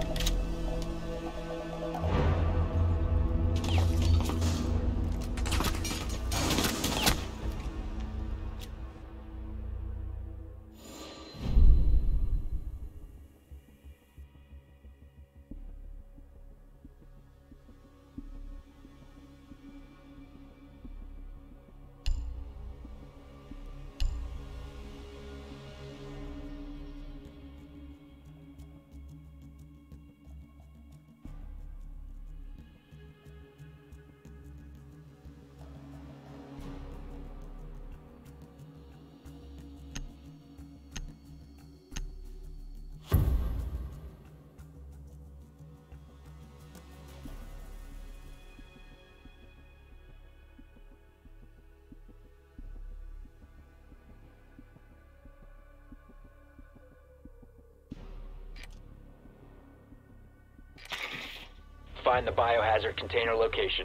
Find the biohazard container location.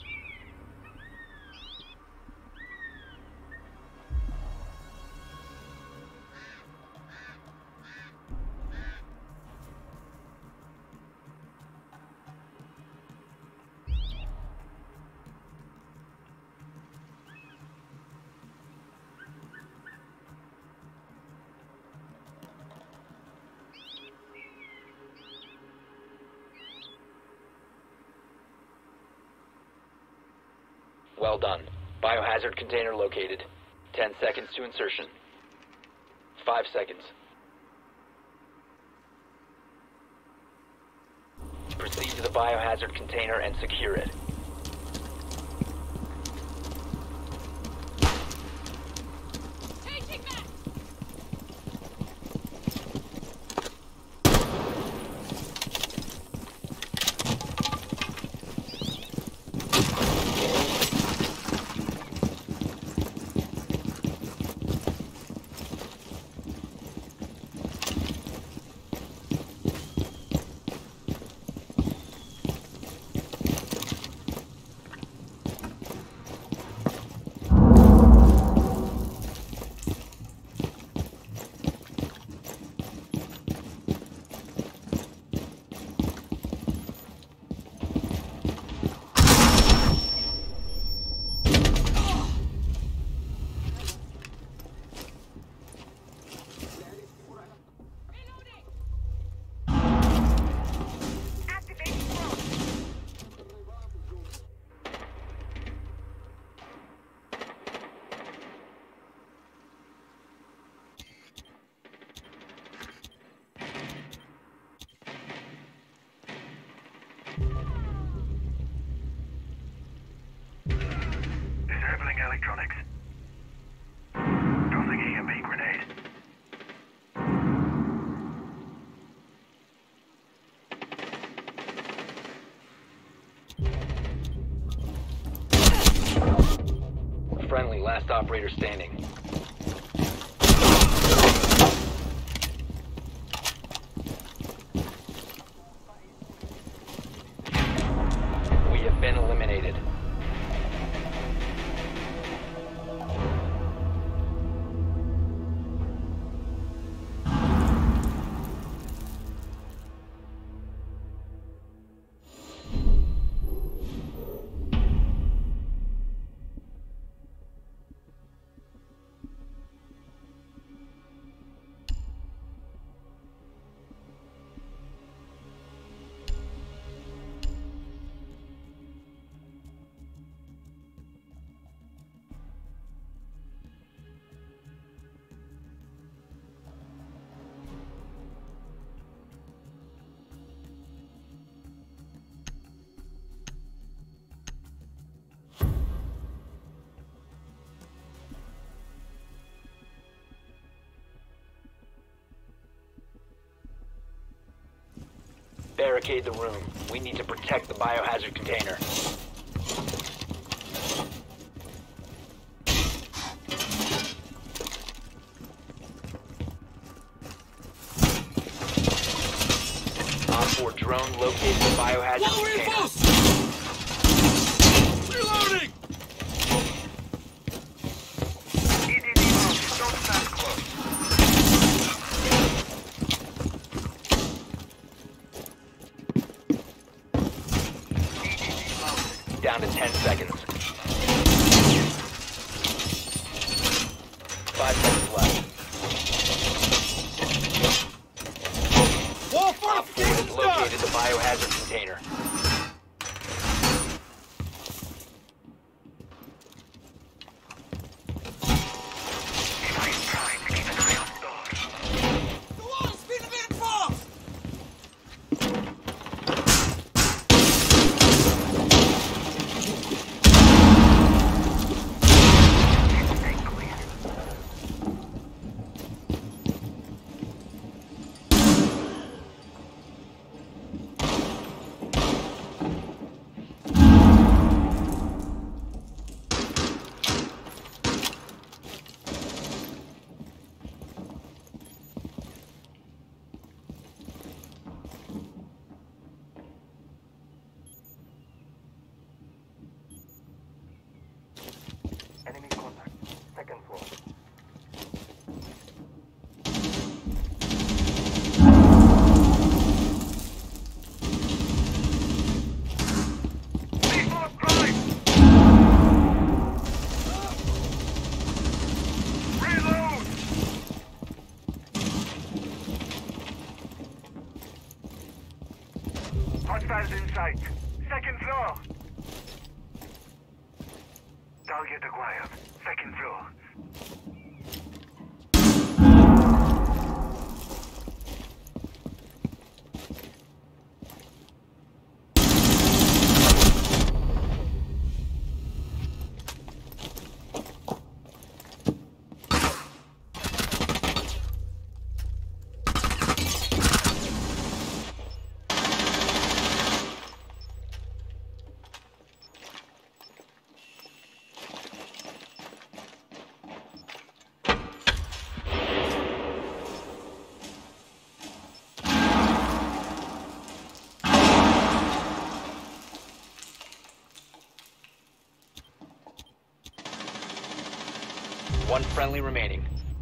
Well done. Biohazard container located. Ten seconds to insertion. Five seconds. Proceed to the biohazard container and secure it. friendly, last operator standing. We have been eliminated. Barricade the room. We need to protect the biohazard container. Op four drone located the biohazard Wall container. reinforced! Reloading! E D D mounted. Don't stand close. E D D mounted. Down to ten seconds. Five seconds left. Wall Op four has fortifications done! located the biohazard container. Device primed. Keep an eye on doors. The wall is being reinforced! Stay clear. Enemy contact. Second floor. Default drive! Reload! Hostiles in sight. Second floor. Target acquired. Second floor. One friendly remaining.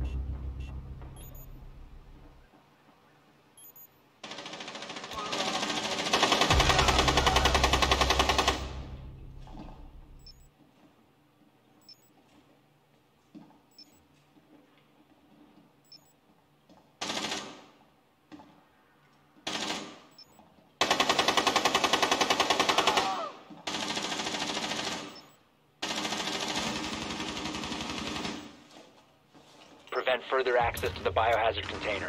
Prevent further access to the biohazard container.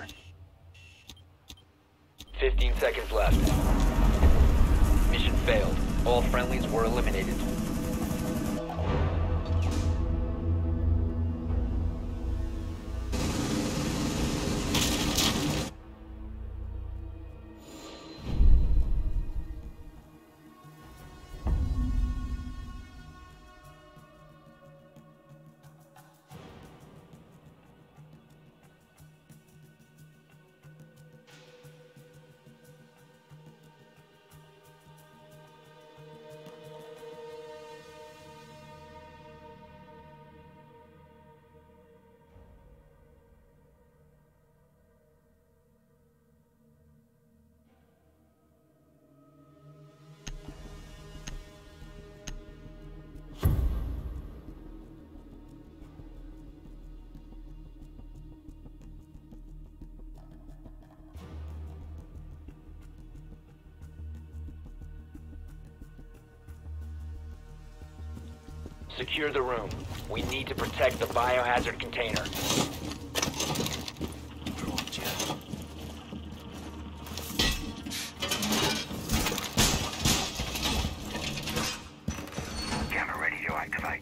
fifteen seconds left. Mission failed. All friendlies were eliminated. Secure the room. We need to protect the biohazard container. Camera ready to activate.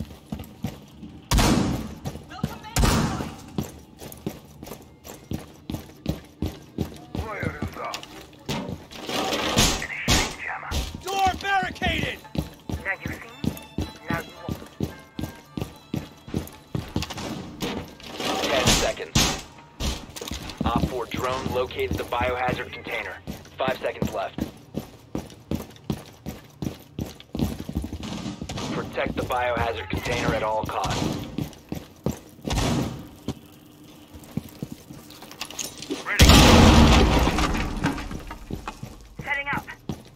Wire is up. Initiate jammer. Door barricaded! Now you see? Now you won't. Ten seconds. Op four drone located the biohazard container. Five seconds left. Protect the biohazard container at all costs. Ready. Setting up.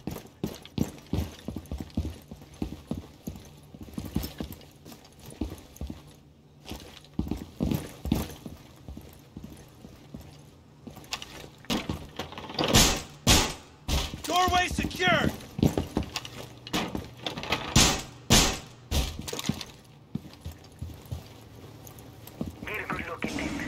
Doorway secured! Get a good look at this.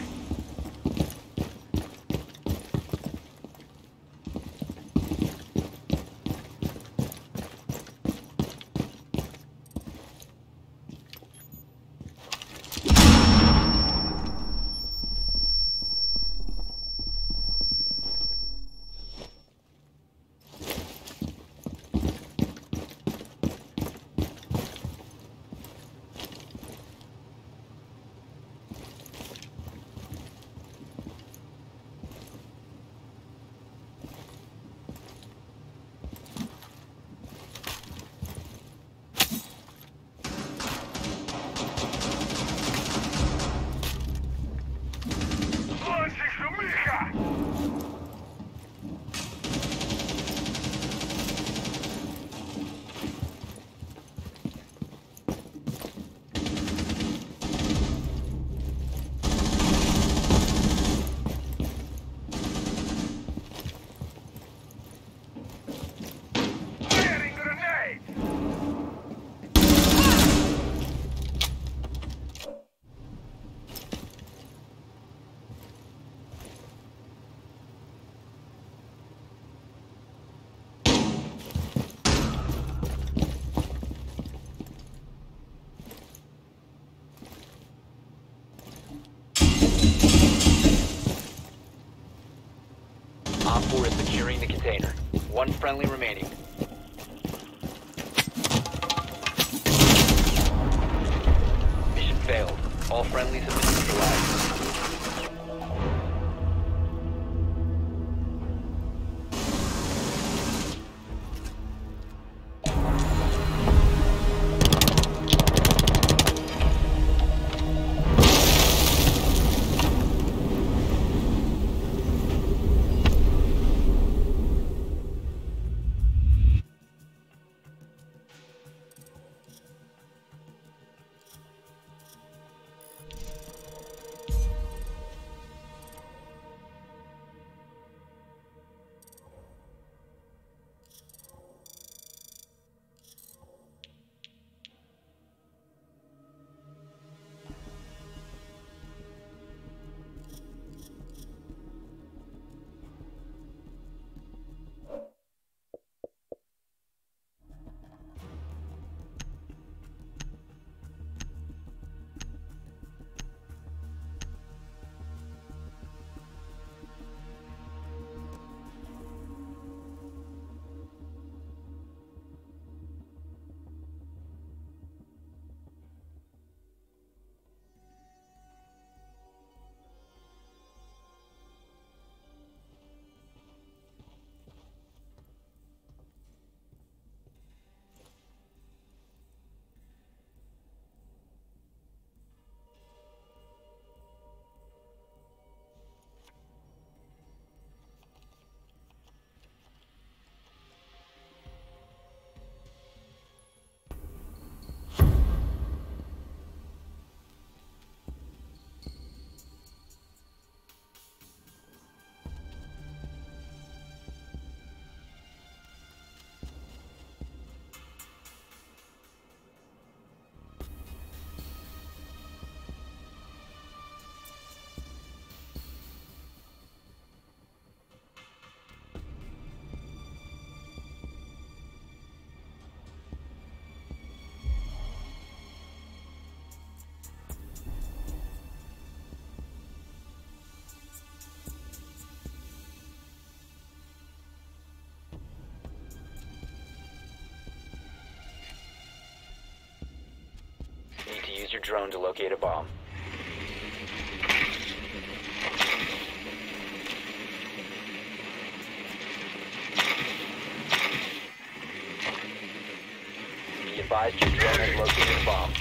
Firing grenades! Op four is securing the container. One friendly remaining. Mission failed. All friendlies have been neutralized. your drone to locate a bomb. Be advised your drone has located a bomb.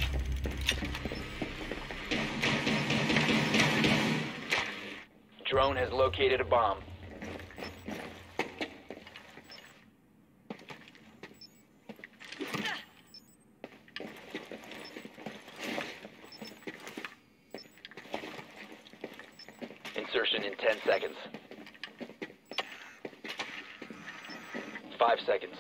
Drone has located a bomb. Insertion in ten seconds. Five seconds.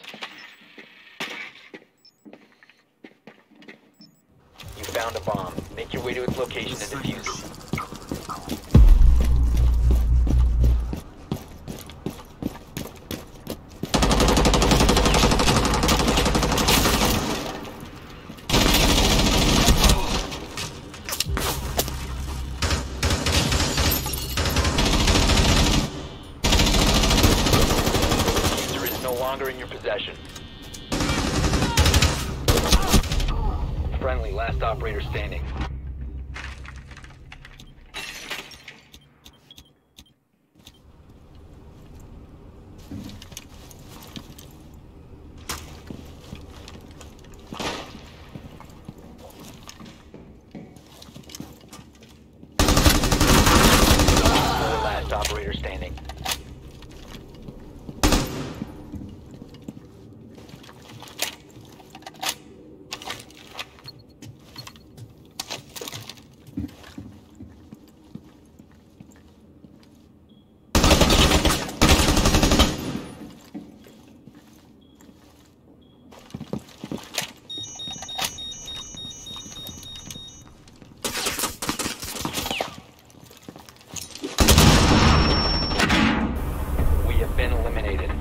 You found a bomb. Make your way to its location and defuse it. In your possession. Friendly, last operator standing. Last operator standing. Been eliminated.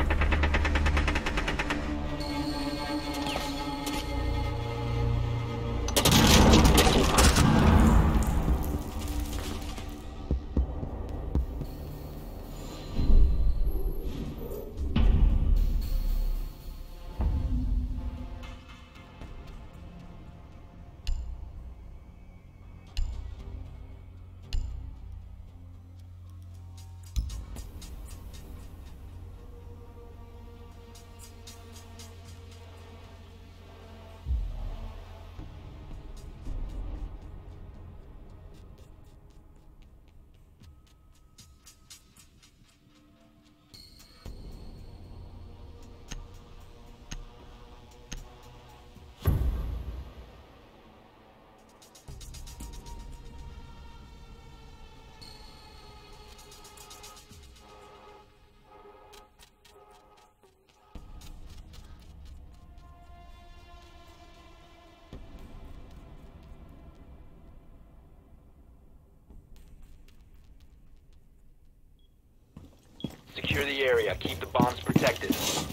Secure the area. Keep the bombs protected.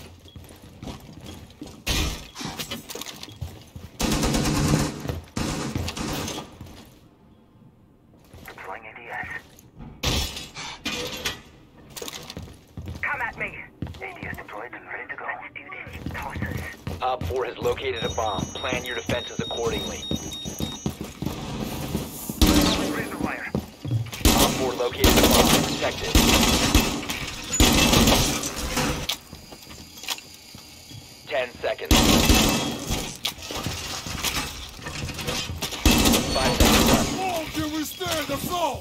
Deploying A D S. Come at me. A D S deployed and ready to go. Let's do this. Tosses. Op four has located a bomb. Plan your defenses accordingly. Razor wire. Op four located a bomb. Protect it. Ten seconds. Five seconds left. Wall can withstand assault!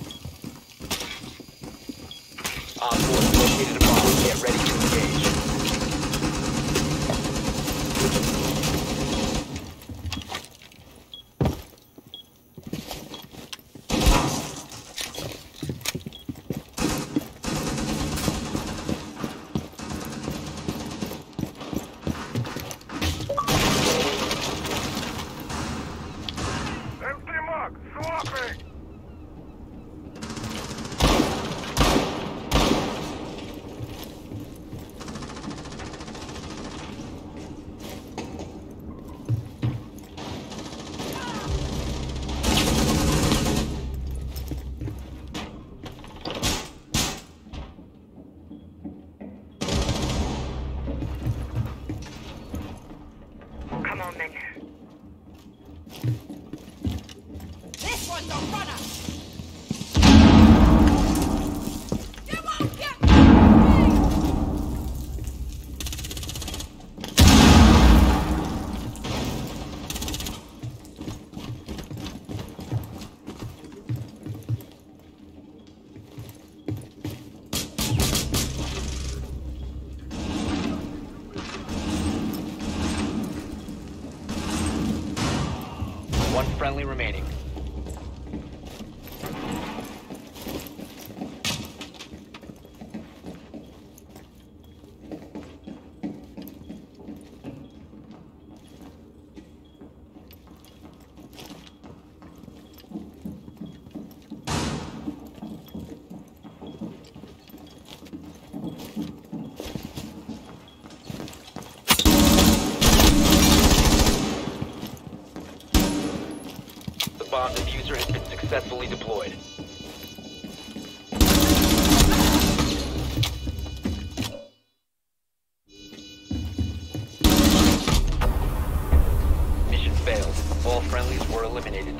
Op four has located a bomb. Get ready to engage. Empty mark. Swapping. One friendly remaining. The bomb diffuser has been successfully deployed. Mission failed. All friendlies were eliminated.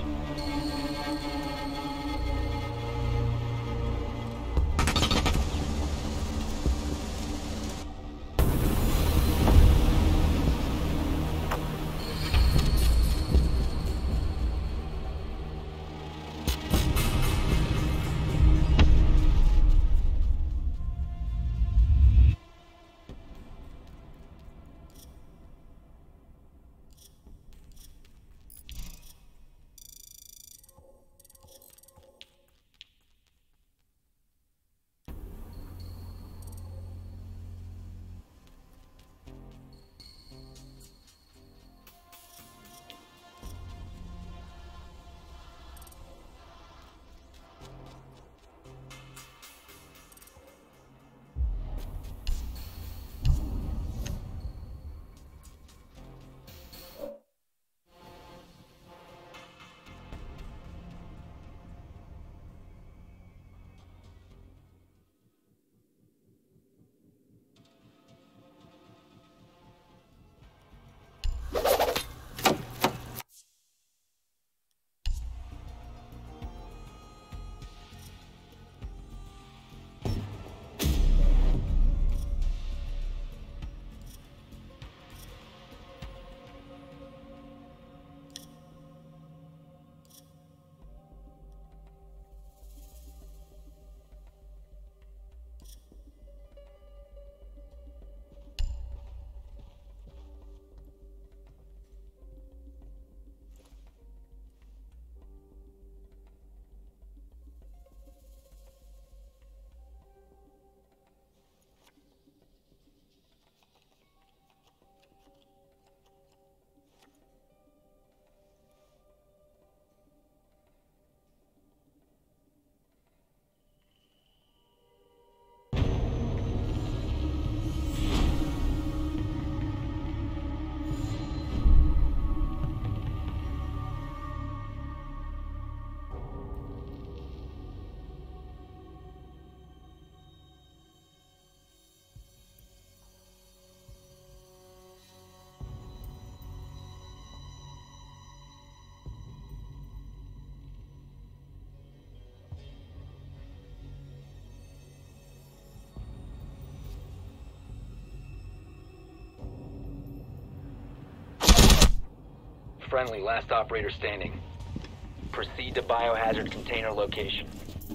Friendly, last operator standing. Proceed to biohazard container location.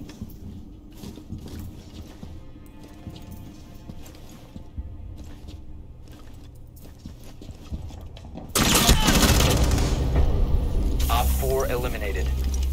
Op four eliminated.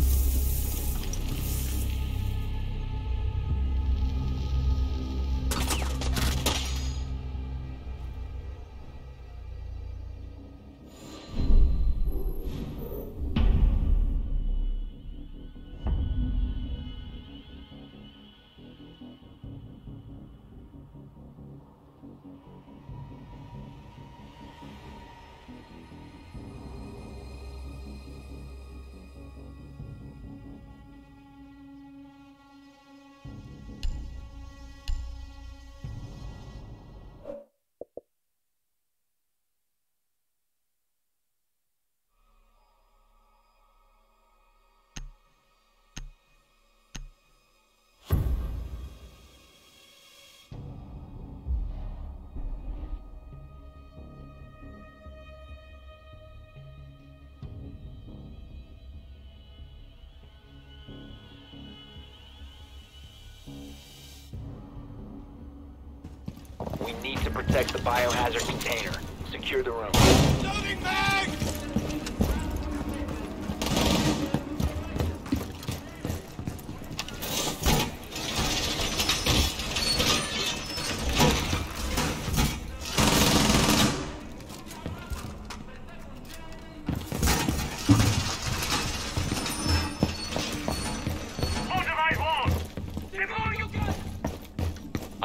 We need to protect the biohazard container. Secure the room. Loading mag!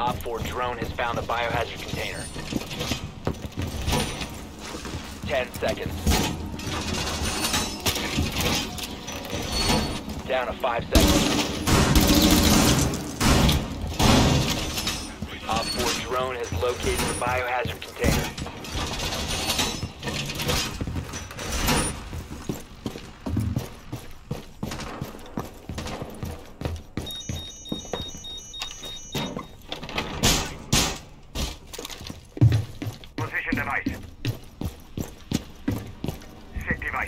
Op four drone has found the biohazard container. Ten seconds. Down to five seconds. Op four drone has located the biohazard container. Position device. Set device.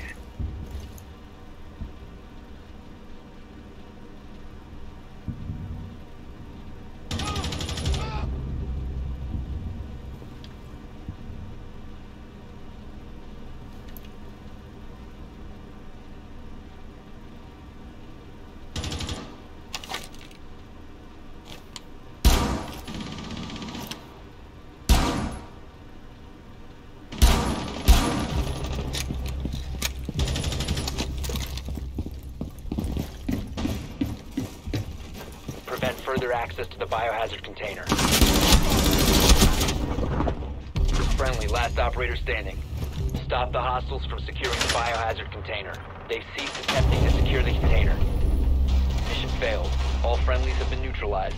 Prevent further access to the biohazard container. Friendly, last operator standing. Stop the hostiles from securing the biohazard container. They've ceased attempting to secure the container. Mission failed. All friendlies have been neutralized.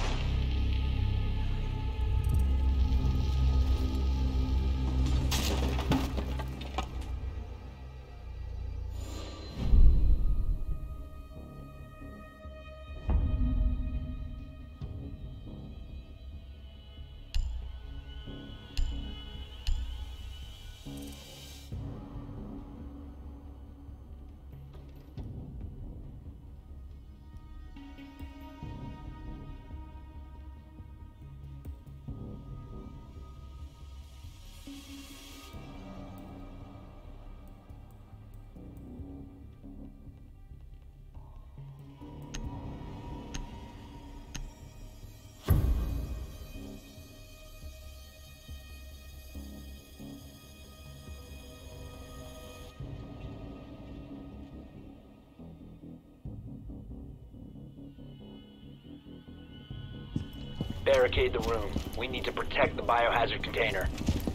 Barricade the room. We need to protect the biohazard container.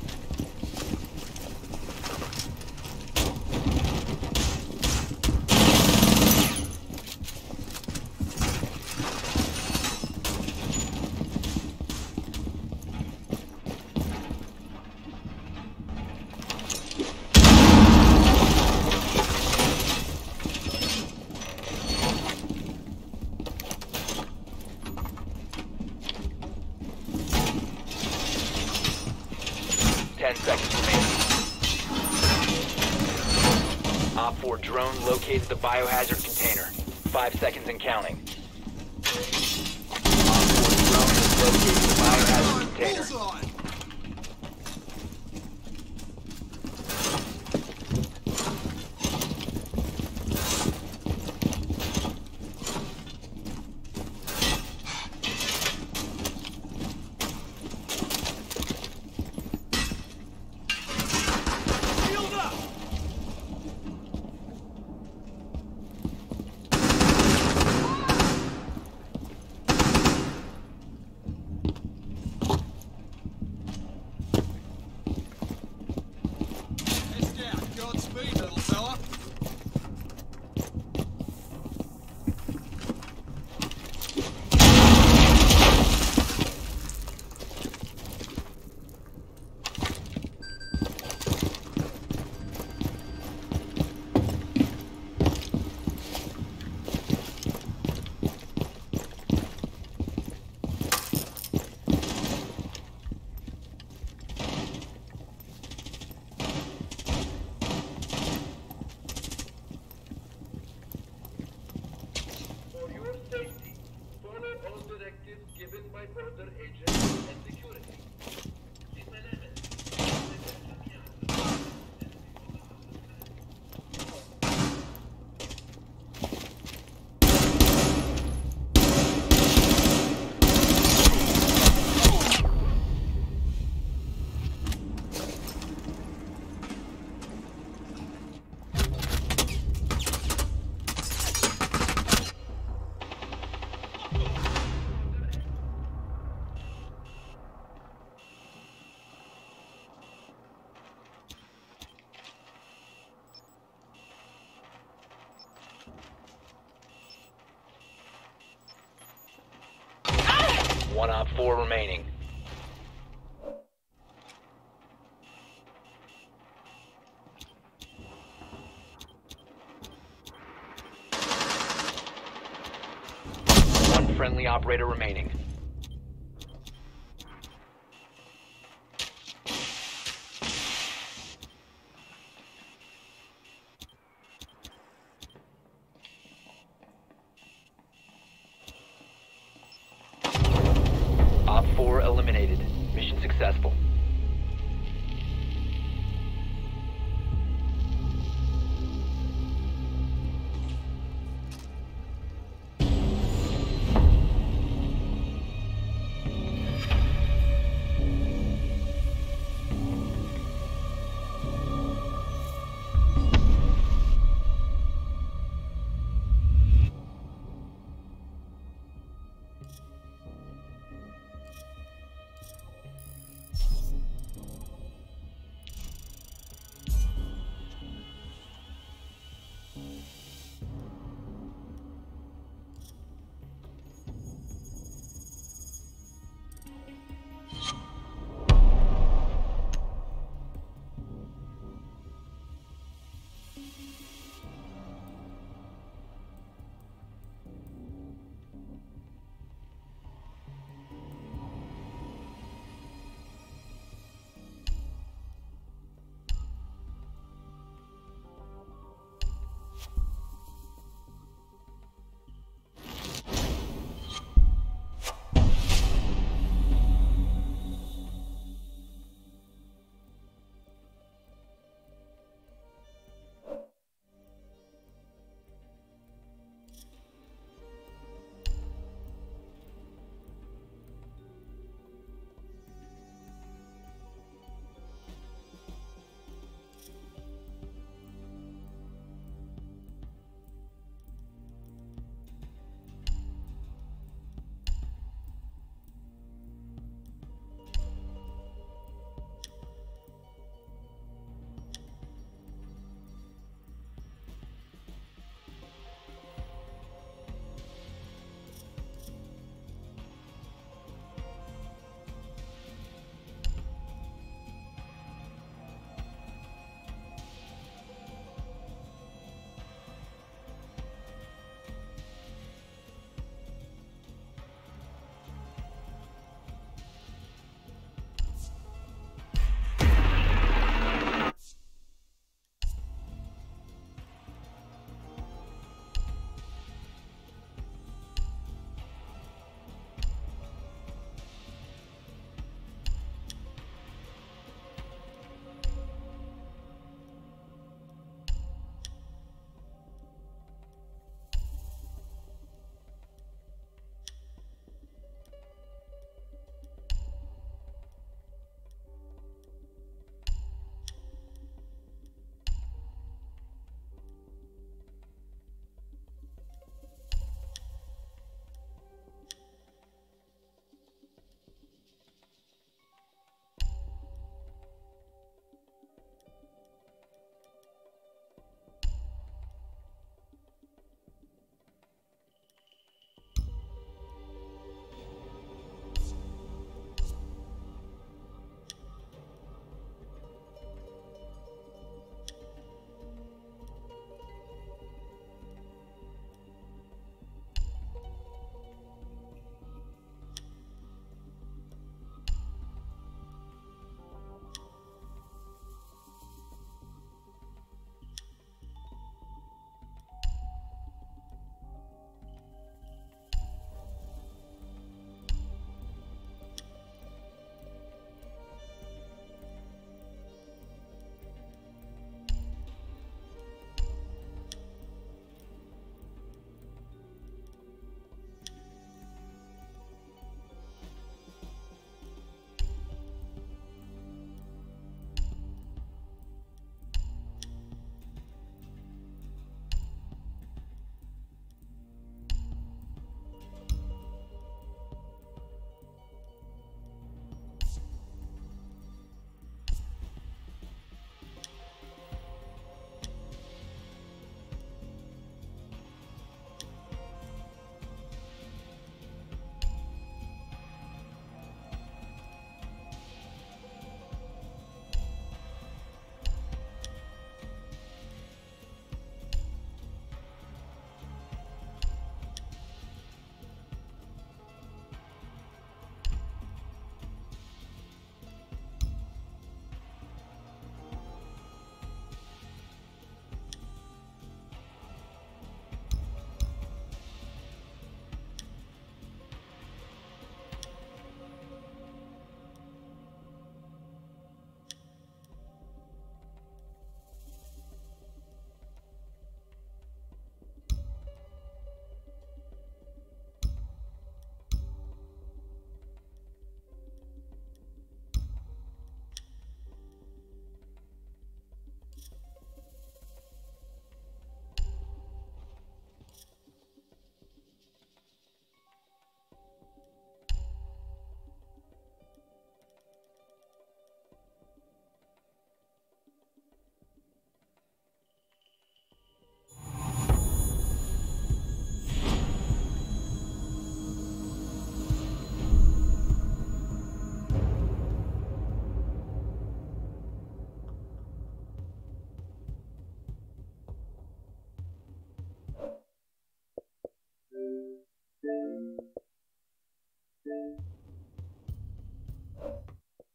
Ten seconds remaining. Op four drone located the biohazard container. Five seconds and counting. Op four drone has located the biohazard container. Bullseye! Shield up! Head down. Godspeed, little fella. For your safety, follow all directives given by border agents and security. One op four remaining. One friendly operator remaining. Op four eliminated. Mission successful.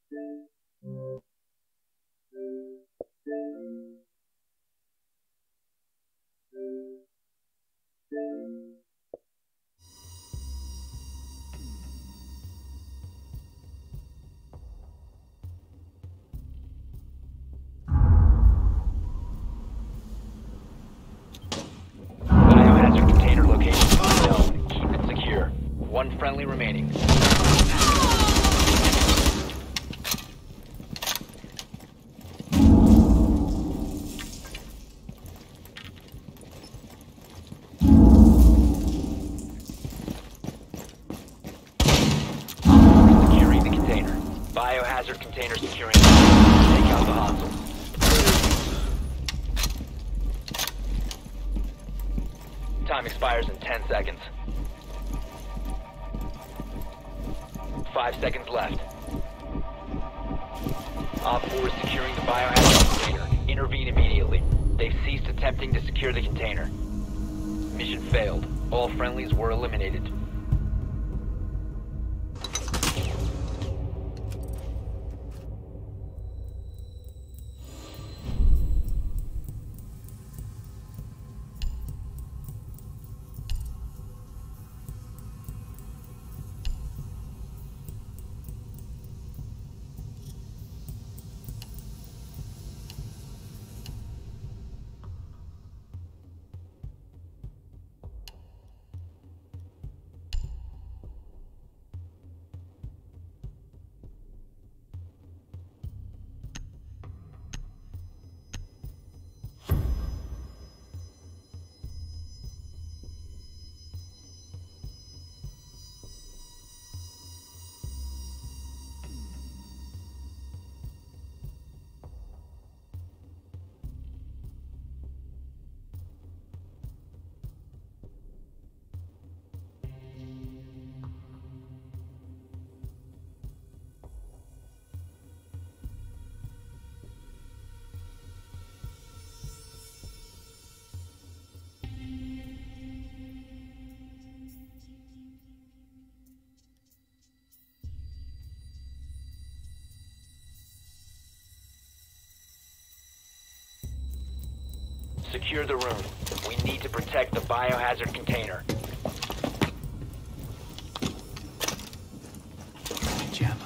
Biohazard container location is unknown. Keep it secure. One friendly remaining. Securing the container. Biohazard container securing. Take out the hostile. Time expires in ten seconds. Five seconds left. Op four is securing the biohazard container. Intervene immediately. They've ceased attempting to secure the container. Mission failed. All friendlies were eliminated. Secure the room. We need to protect the biohazard container. Jammer.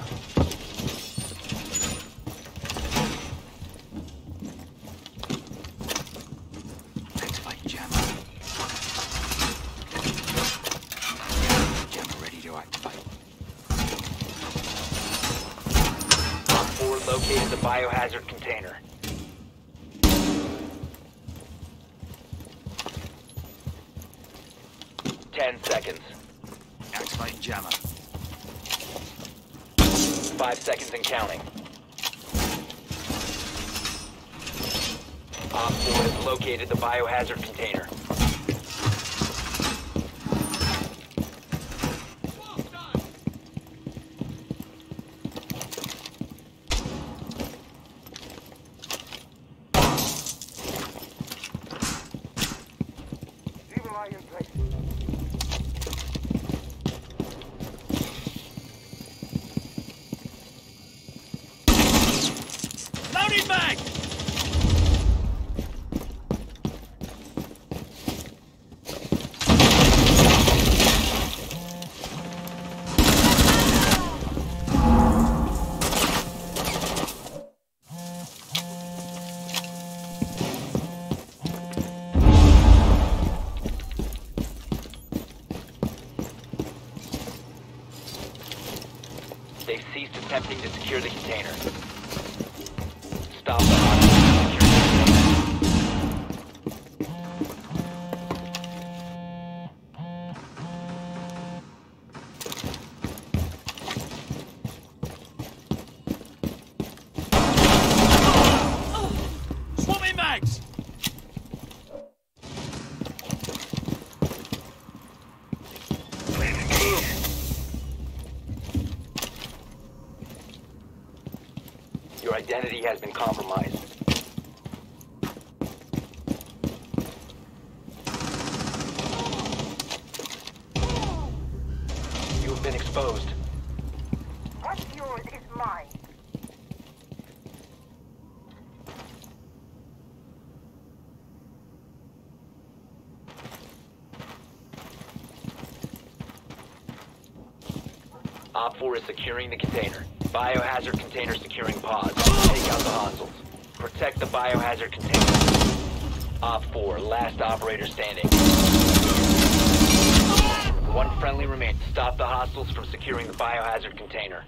Activate jammer. Jammer ready to activate. Op four located the biohazard container. Ten seconds. Activate jammer. Five seconds and counting. Op four has located the biohazard container. Evil eye in place. Loading mag! They've ceased attempting to secure the container. Stop the hostage. Swapping mags! Your identity has been compromised. You have been exposed. What's yours is mine. Op four is securing the container. Biohazard container securing pods. Take out the hostiles. Protect the biohazard container. Op four, last operator standing. One friendly remains. Stop the hostiles from securing the biohazard container.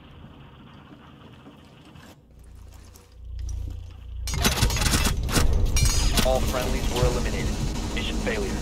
All friendlies were eliminated. Mission failure.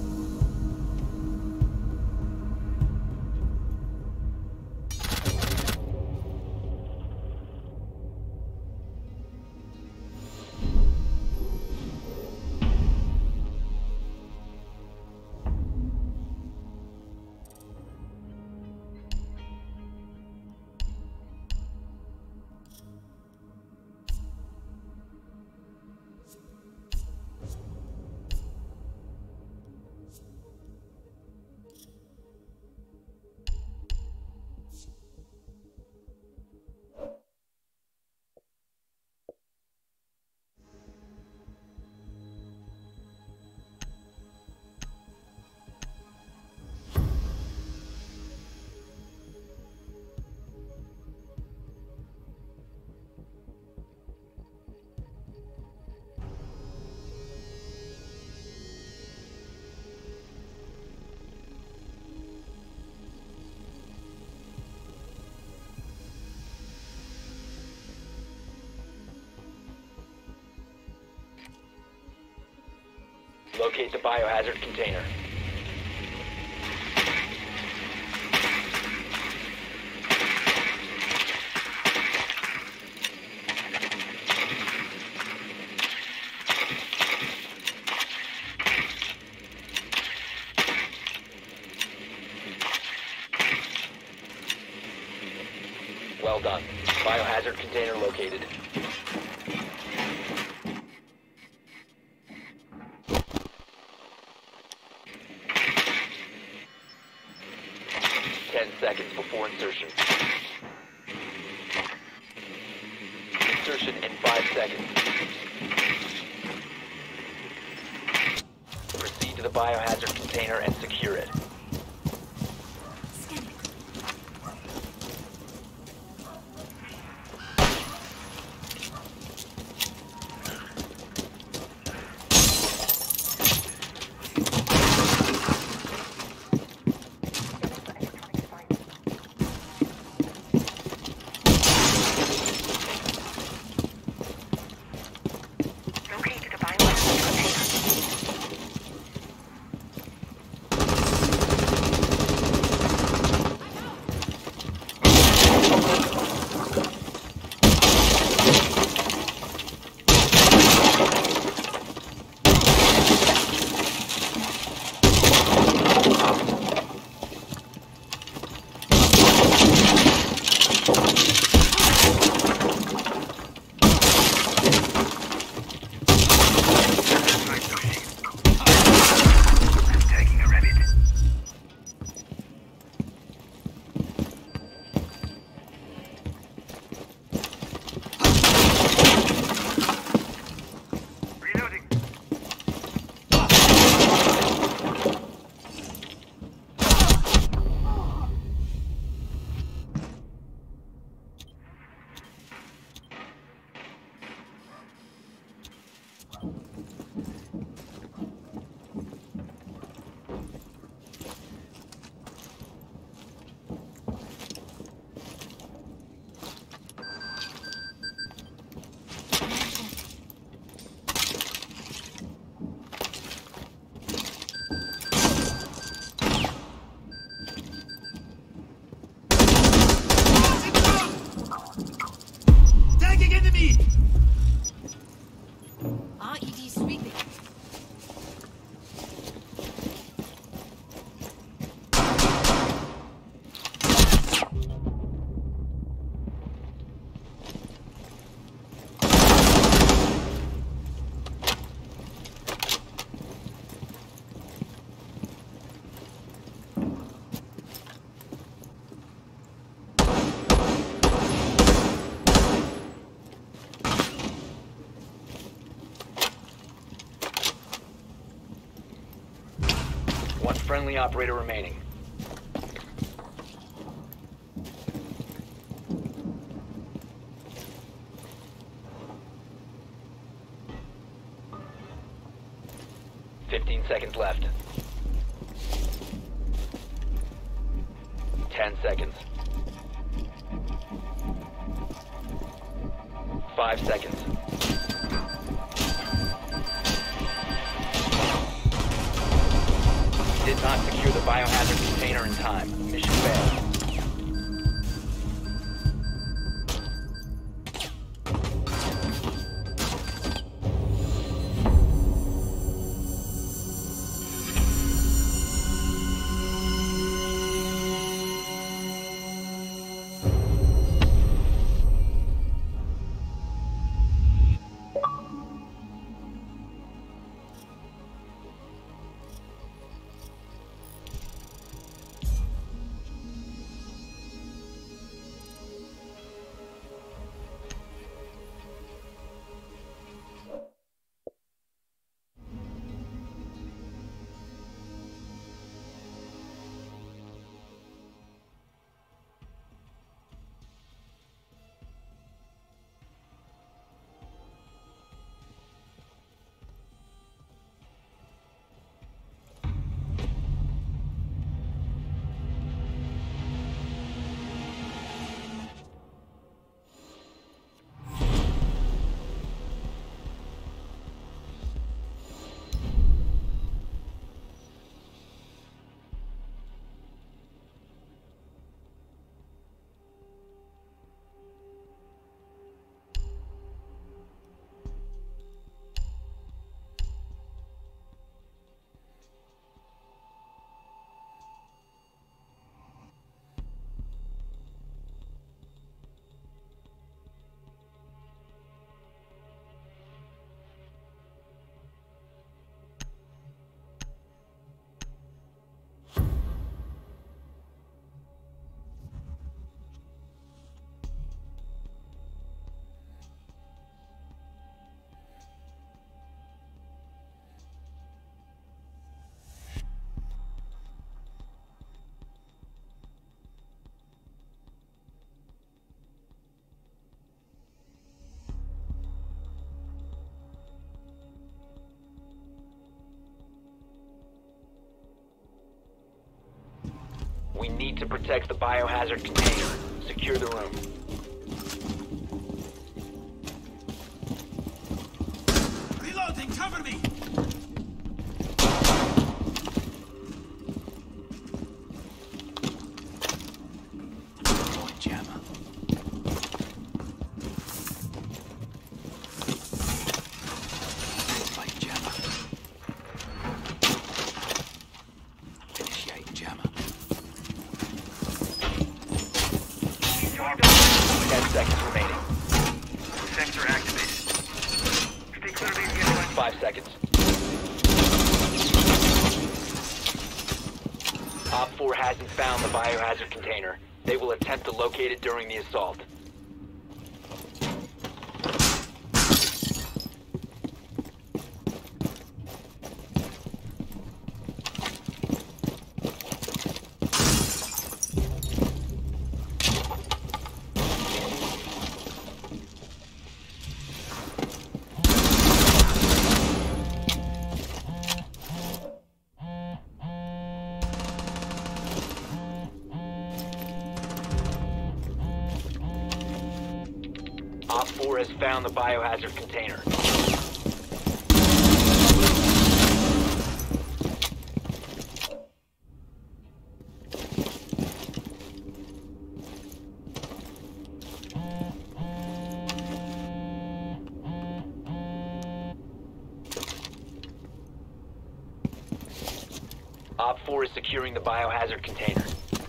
Locate the biohazard container. Well done. Biohazard container located. Ten seconds before insertion. Insertion in five seconds. Proceed to the biohazard container and secure it. One friendly operator remaining. fifteen seconds left. ten seconds. five seconds. Did not secure the biohazard container in time. Mission failed. We need to protect the biohazard container. Secure the room. Reloading, cover me! Deploying jammer. Activating jammer. Initiating jammer. ten seconds remaining. Sensor activated. Stay clear of A P S. five seconds. Op four hasn't found the biohazard container. They will attempt to locate it during the assault. Op four has found the biohazard container. Op four is securing the biohazard container.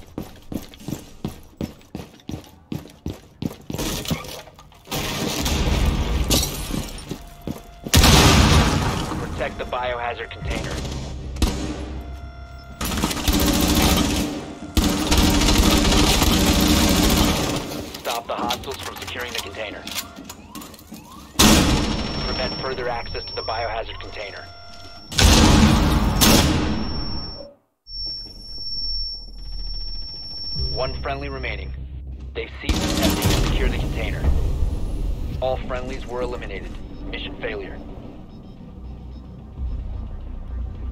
Protect the biohazard container. Stop the hostiles from securing the container. Prevent further access to the biohazard container. One friendly remaining. They ceased attempting to secure the container. All friendlies were eliminated. Mission failure.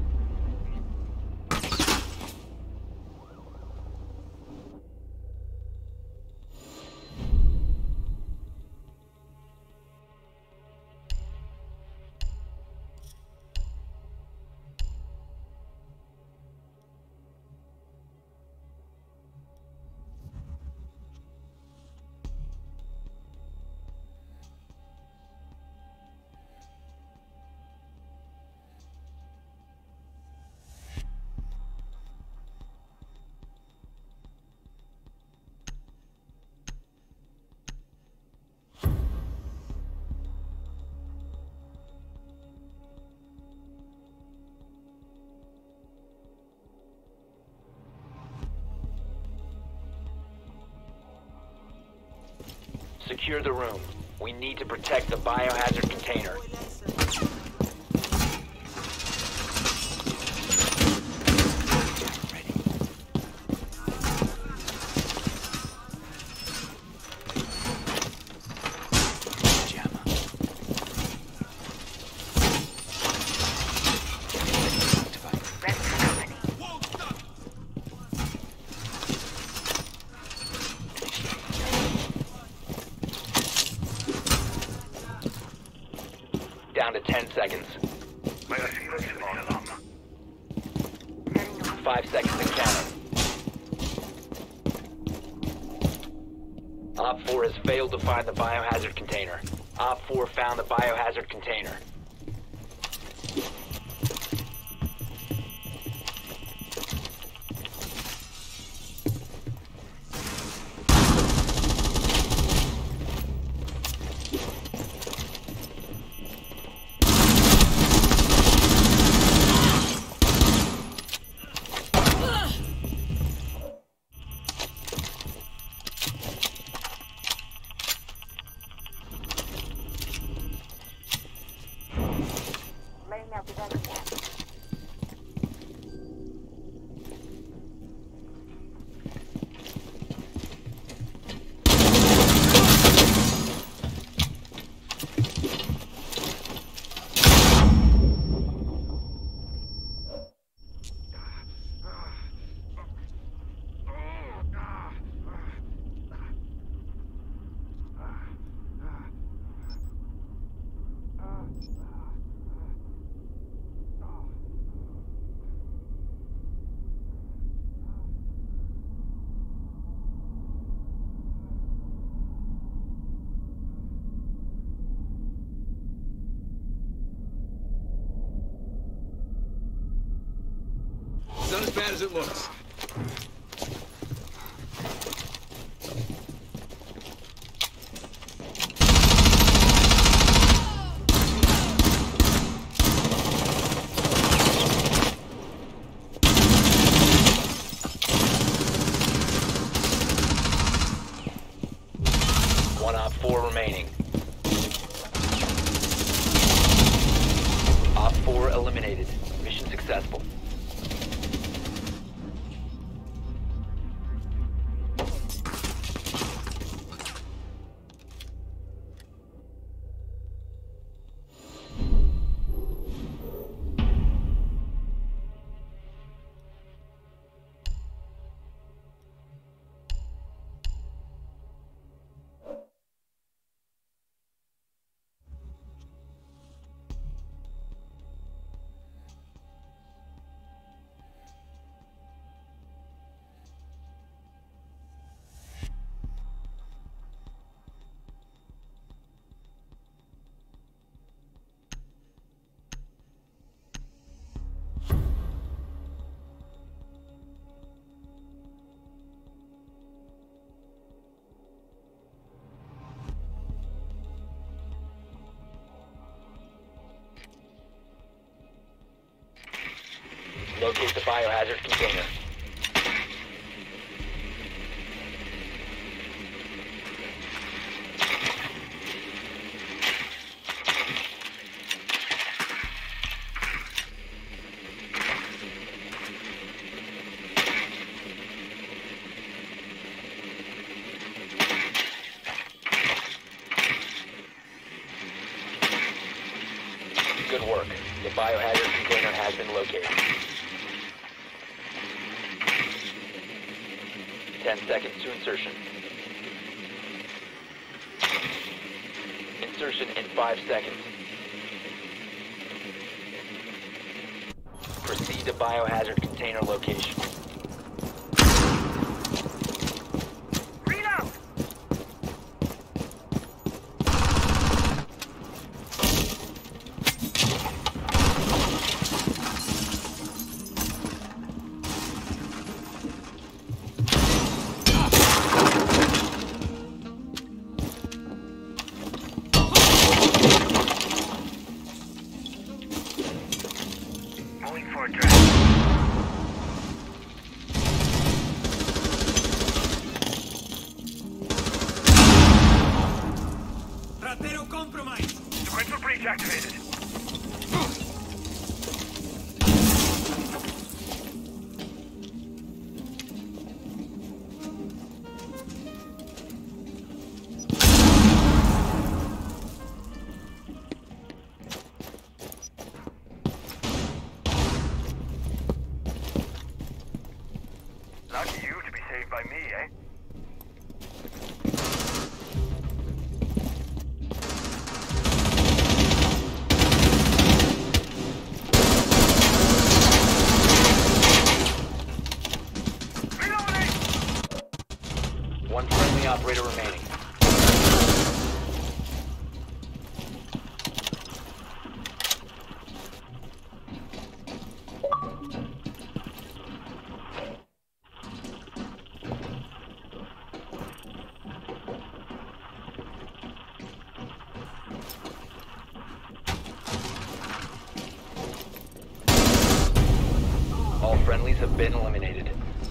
Secure the room. We need to protect the biohazard container. Down to ten seconds. Five seconds and counting. Op four has failed to find the biohazard container. Op four found the biohazard container. It's not as bad as it looks. One op four remaining. Op four eliminated. Mission successful. Locate the biohazard container. Good work. The biohazard container has been located. Ten seconds to insertion. Insertion in five seconds. Proceed to biohazard container location. Reload! Moving for a drag. Ratero compromised! Sequential breach activated. Lucky you to be saved by me, eh? One friendly operator remaining. All friendlies have been eliminated.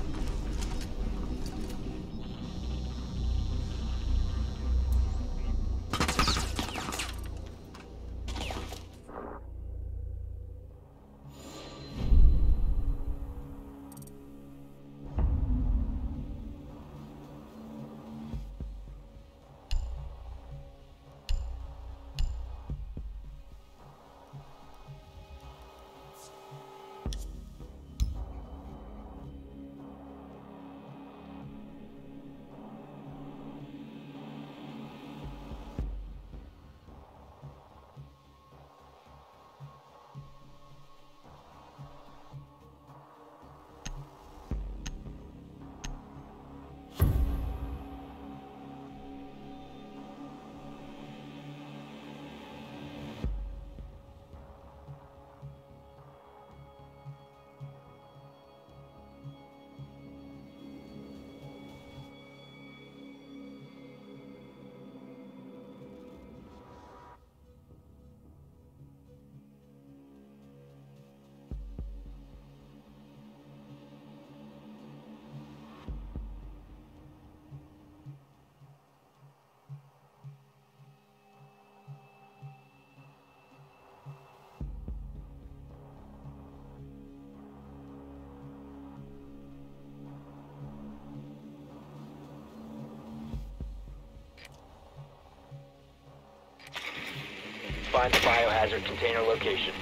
Find the biohazard container location.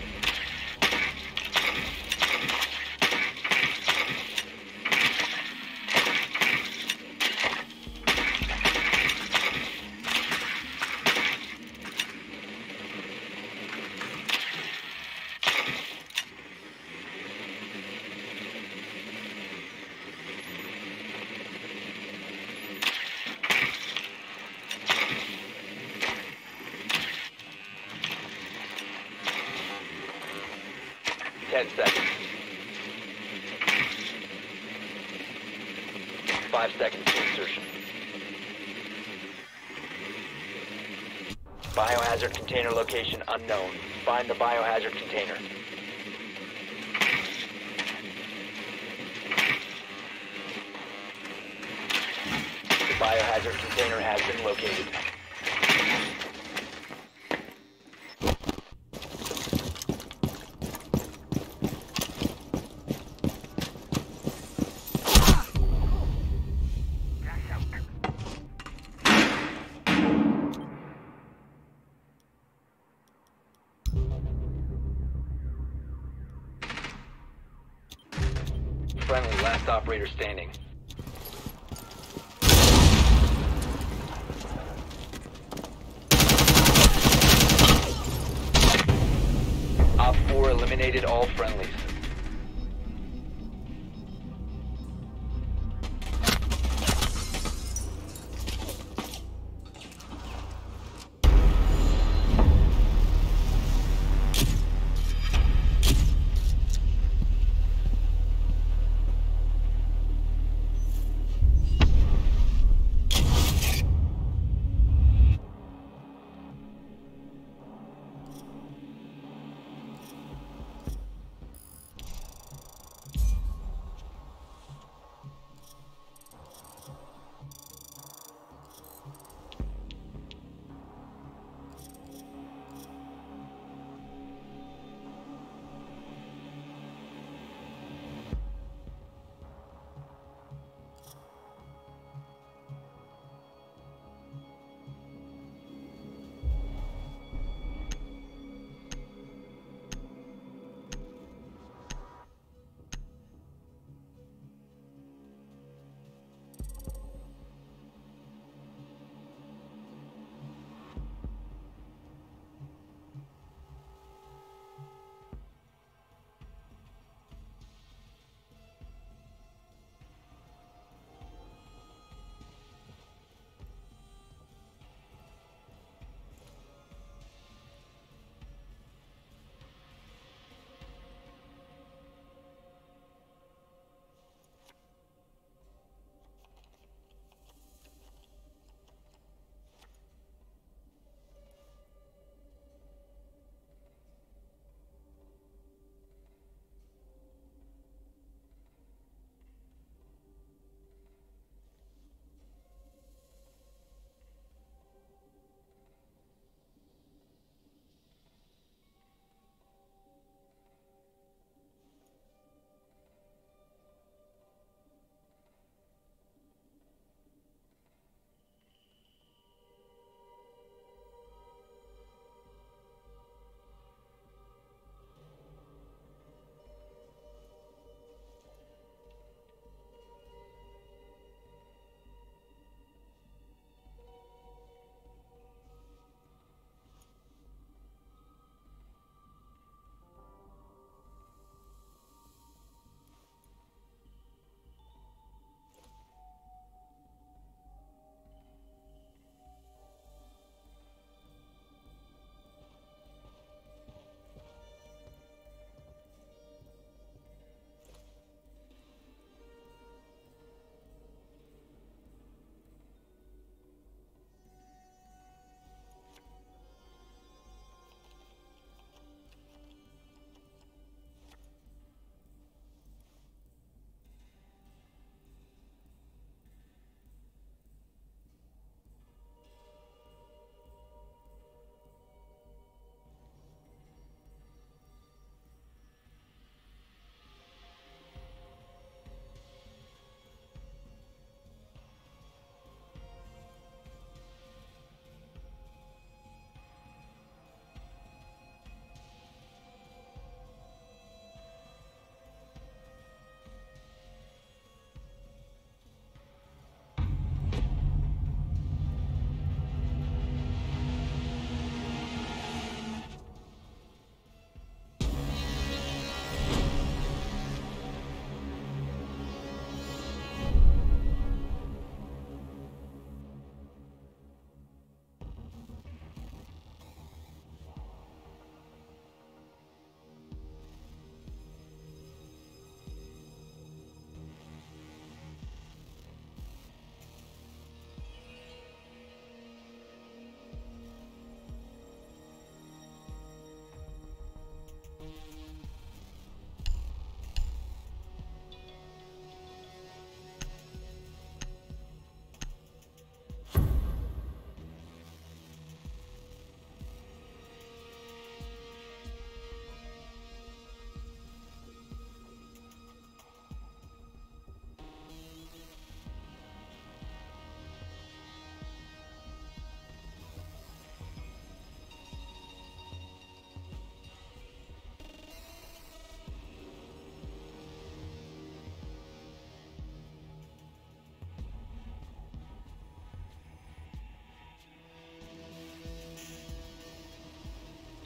Ten seconds. Five seconds to insertion. Biohazard container location unknown. Find the biohazard container. The biohazard container has been located. Friendly, last operator standing. Op four eliminated all friendlies.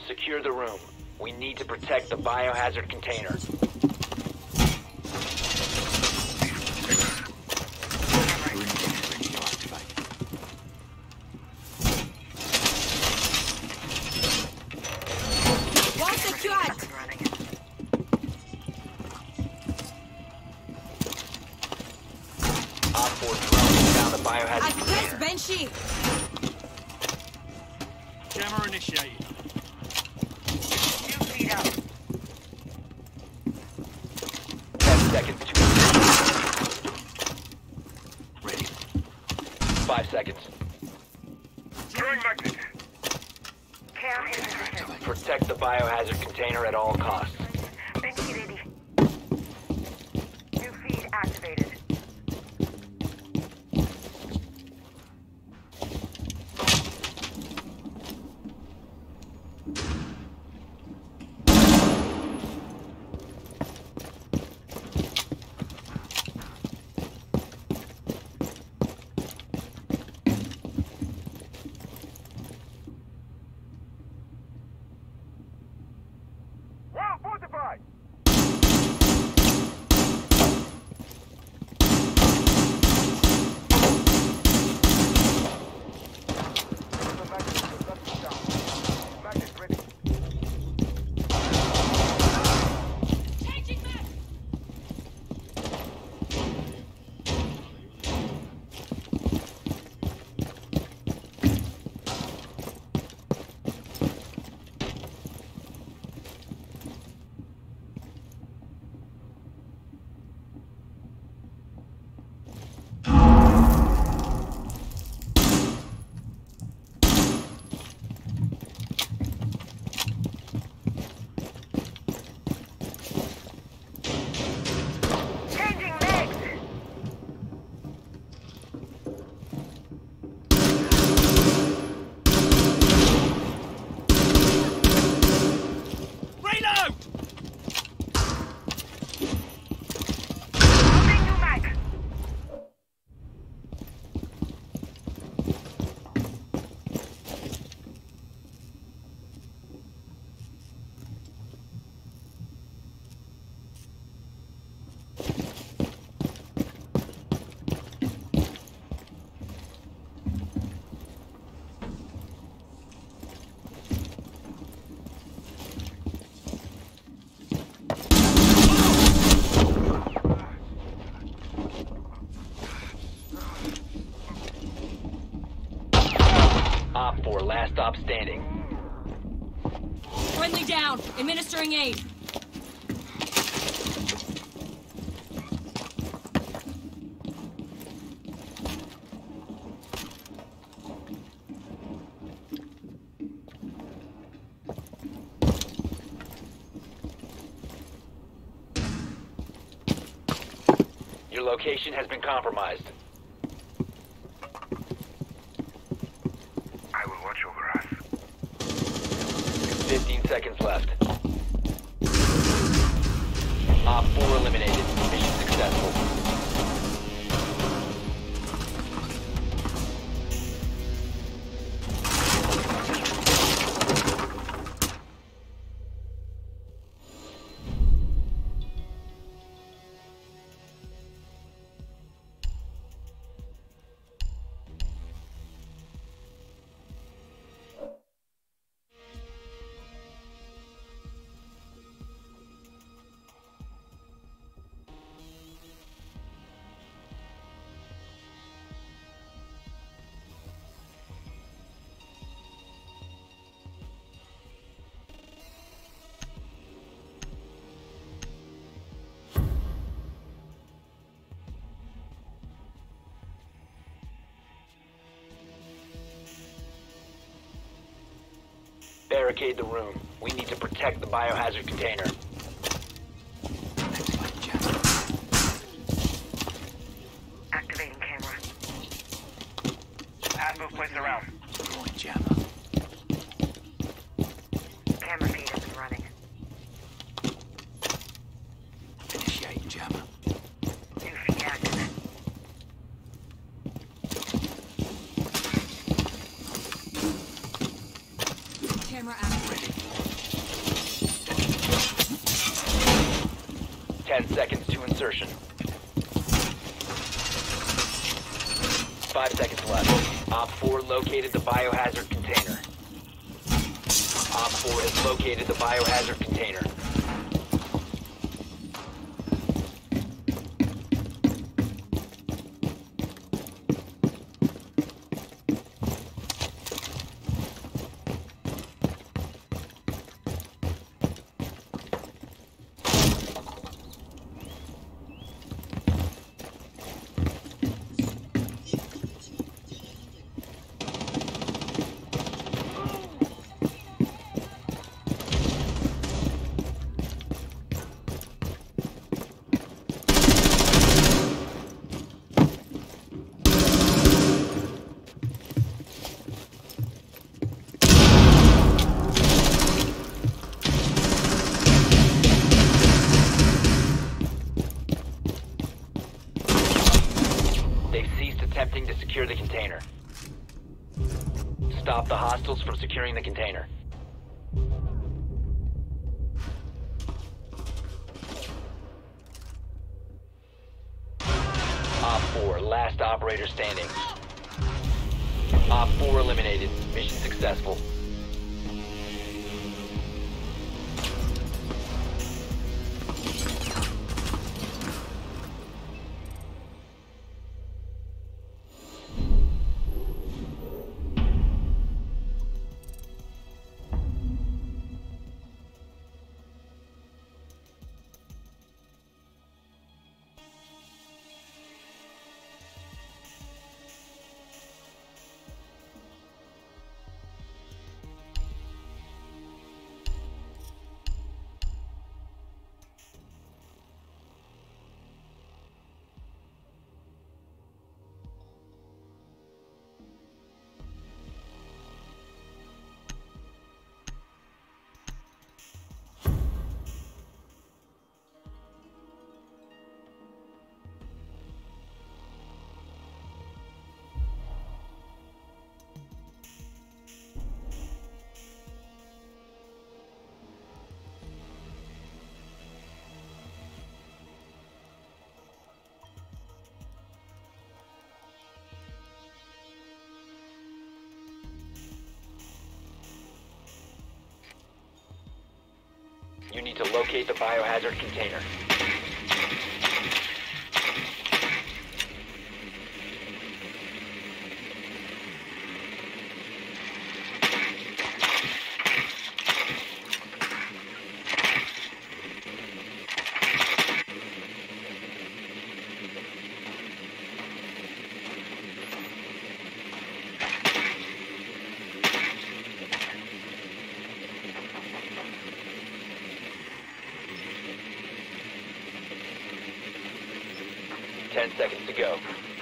Secure the room. We need to protect the biohazard container. Op four drone found the biohazard container. Banshee! Jammer initiated. New feed up. Ten seconds to Ready. five seconds. Throwing magnet. Cam in position. Protect the biohazard container at all costs. Banshee ready. New feed activated. Wow, fortified! Magnet ready. Changing legs! Reload! Opening new mag! Op four, last stop standing. Friendly down. Administering aid. Your location has been compromised. I will watch over us. fifteen seconds left. Op four eliminated. Mission successful. Barricade the room. We need to protect the biohazard container. Next line, Jammer. Activating camera. Hand move placed around. Deploying Jammer. Camera feed up and running. Initiating Jammer. New feed active. Camera active. Ready. insertion. Five seconds left. Op four located the biohazard container. Op four has located the biohazard container. Attempting to secure the container. Stop the hostiles from securing the container. Op four, last operator standing. Op four eliminated. Mission successful. You need to locate the biohazard container. Ten seconds to go.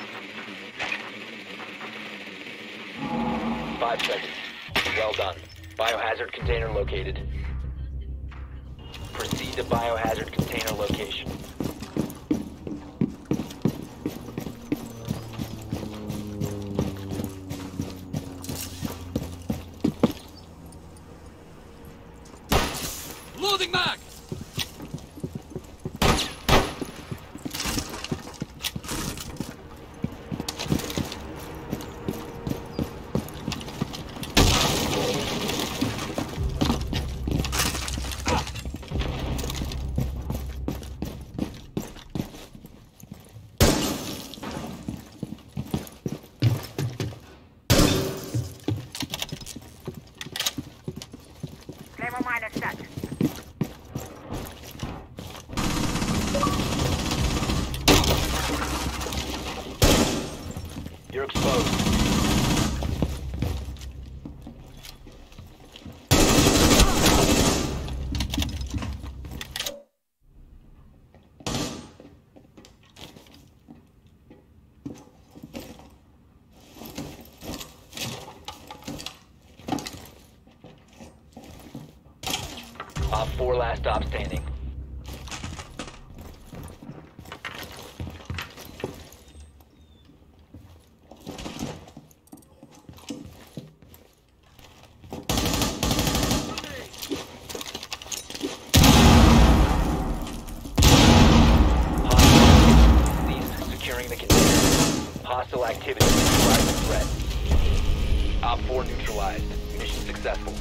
Five seconds. Well done. Biohazard container located. Proceed to biohazard container location. Loading mag! Claymore miner set. You're exposed. Op four last stop standing. Hostile hostile activity. Neutralize the threat. Op four neutralized. Mission successful.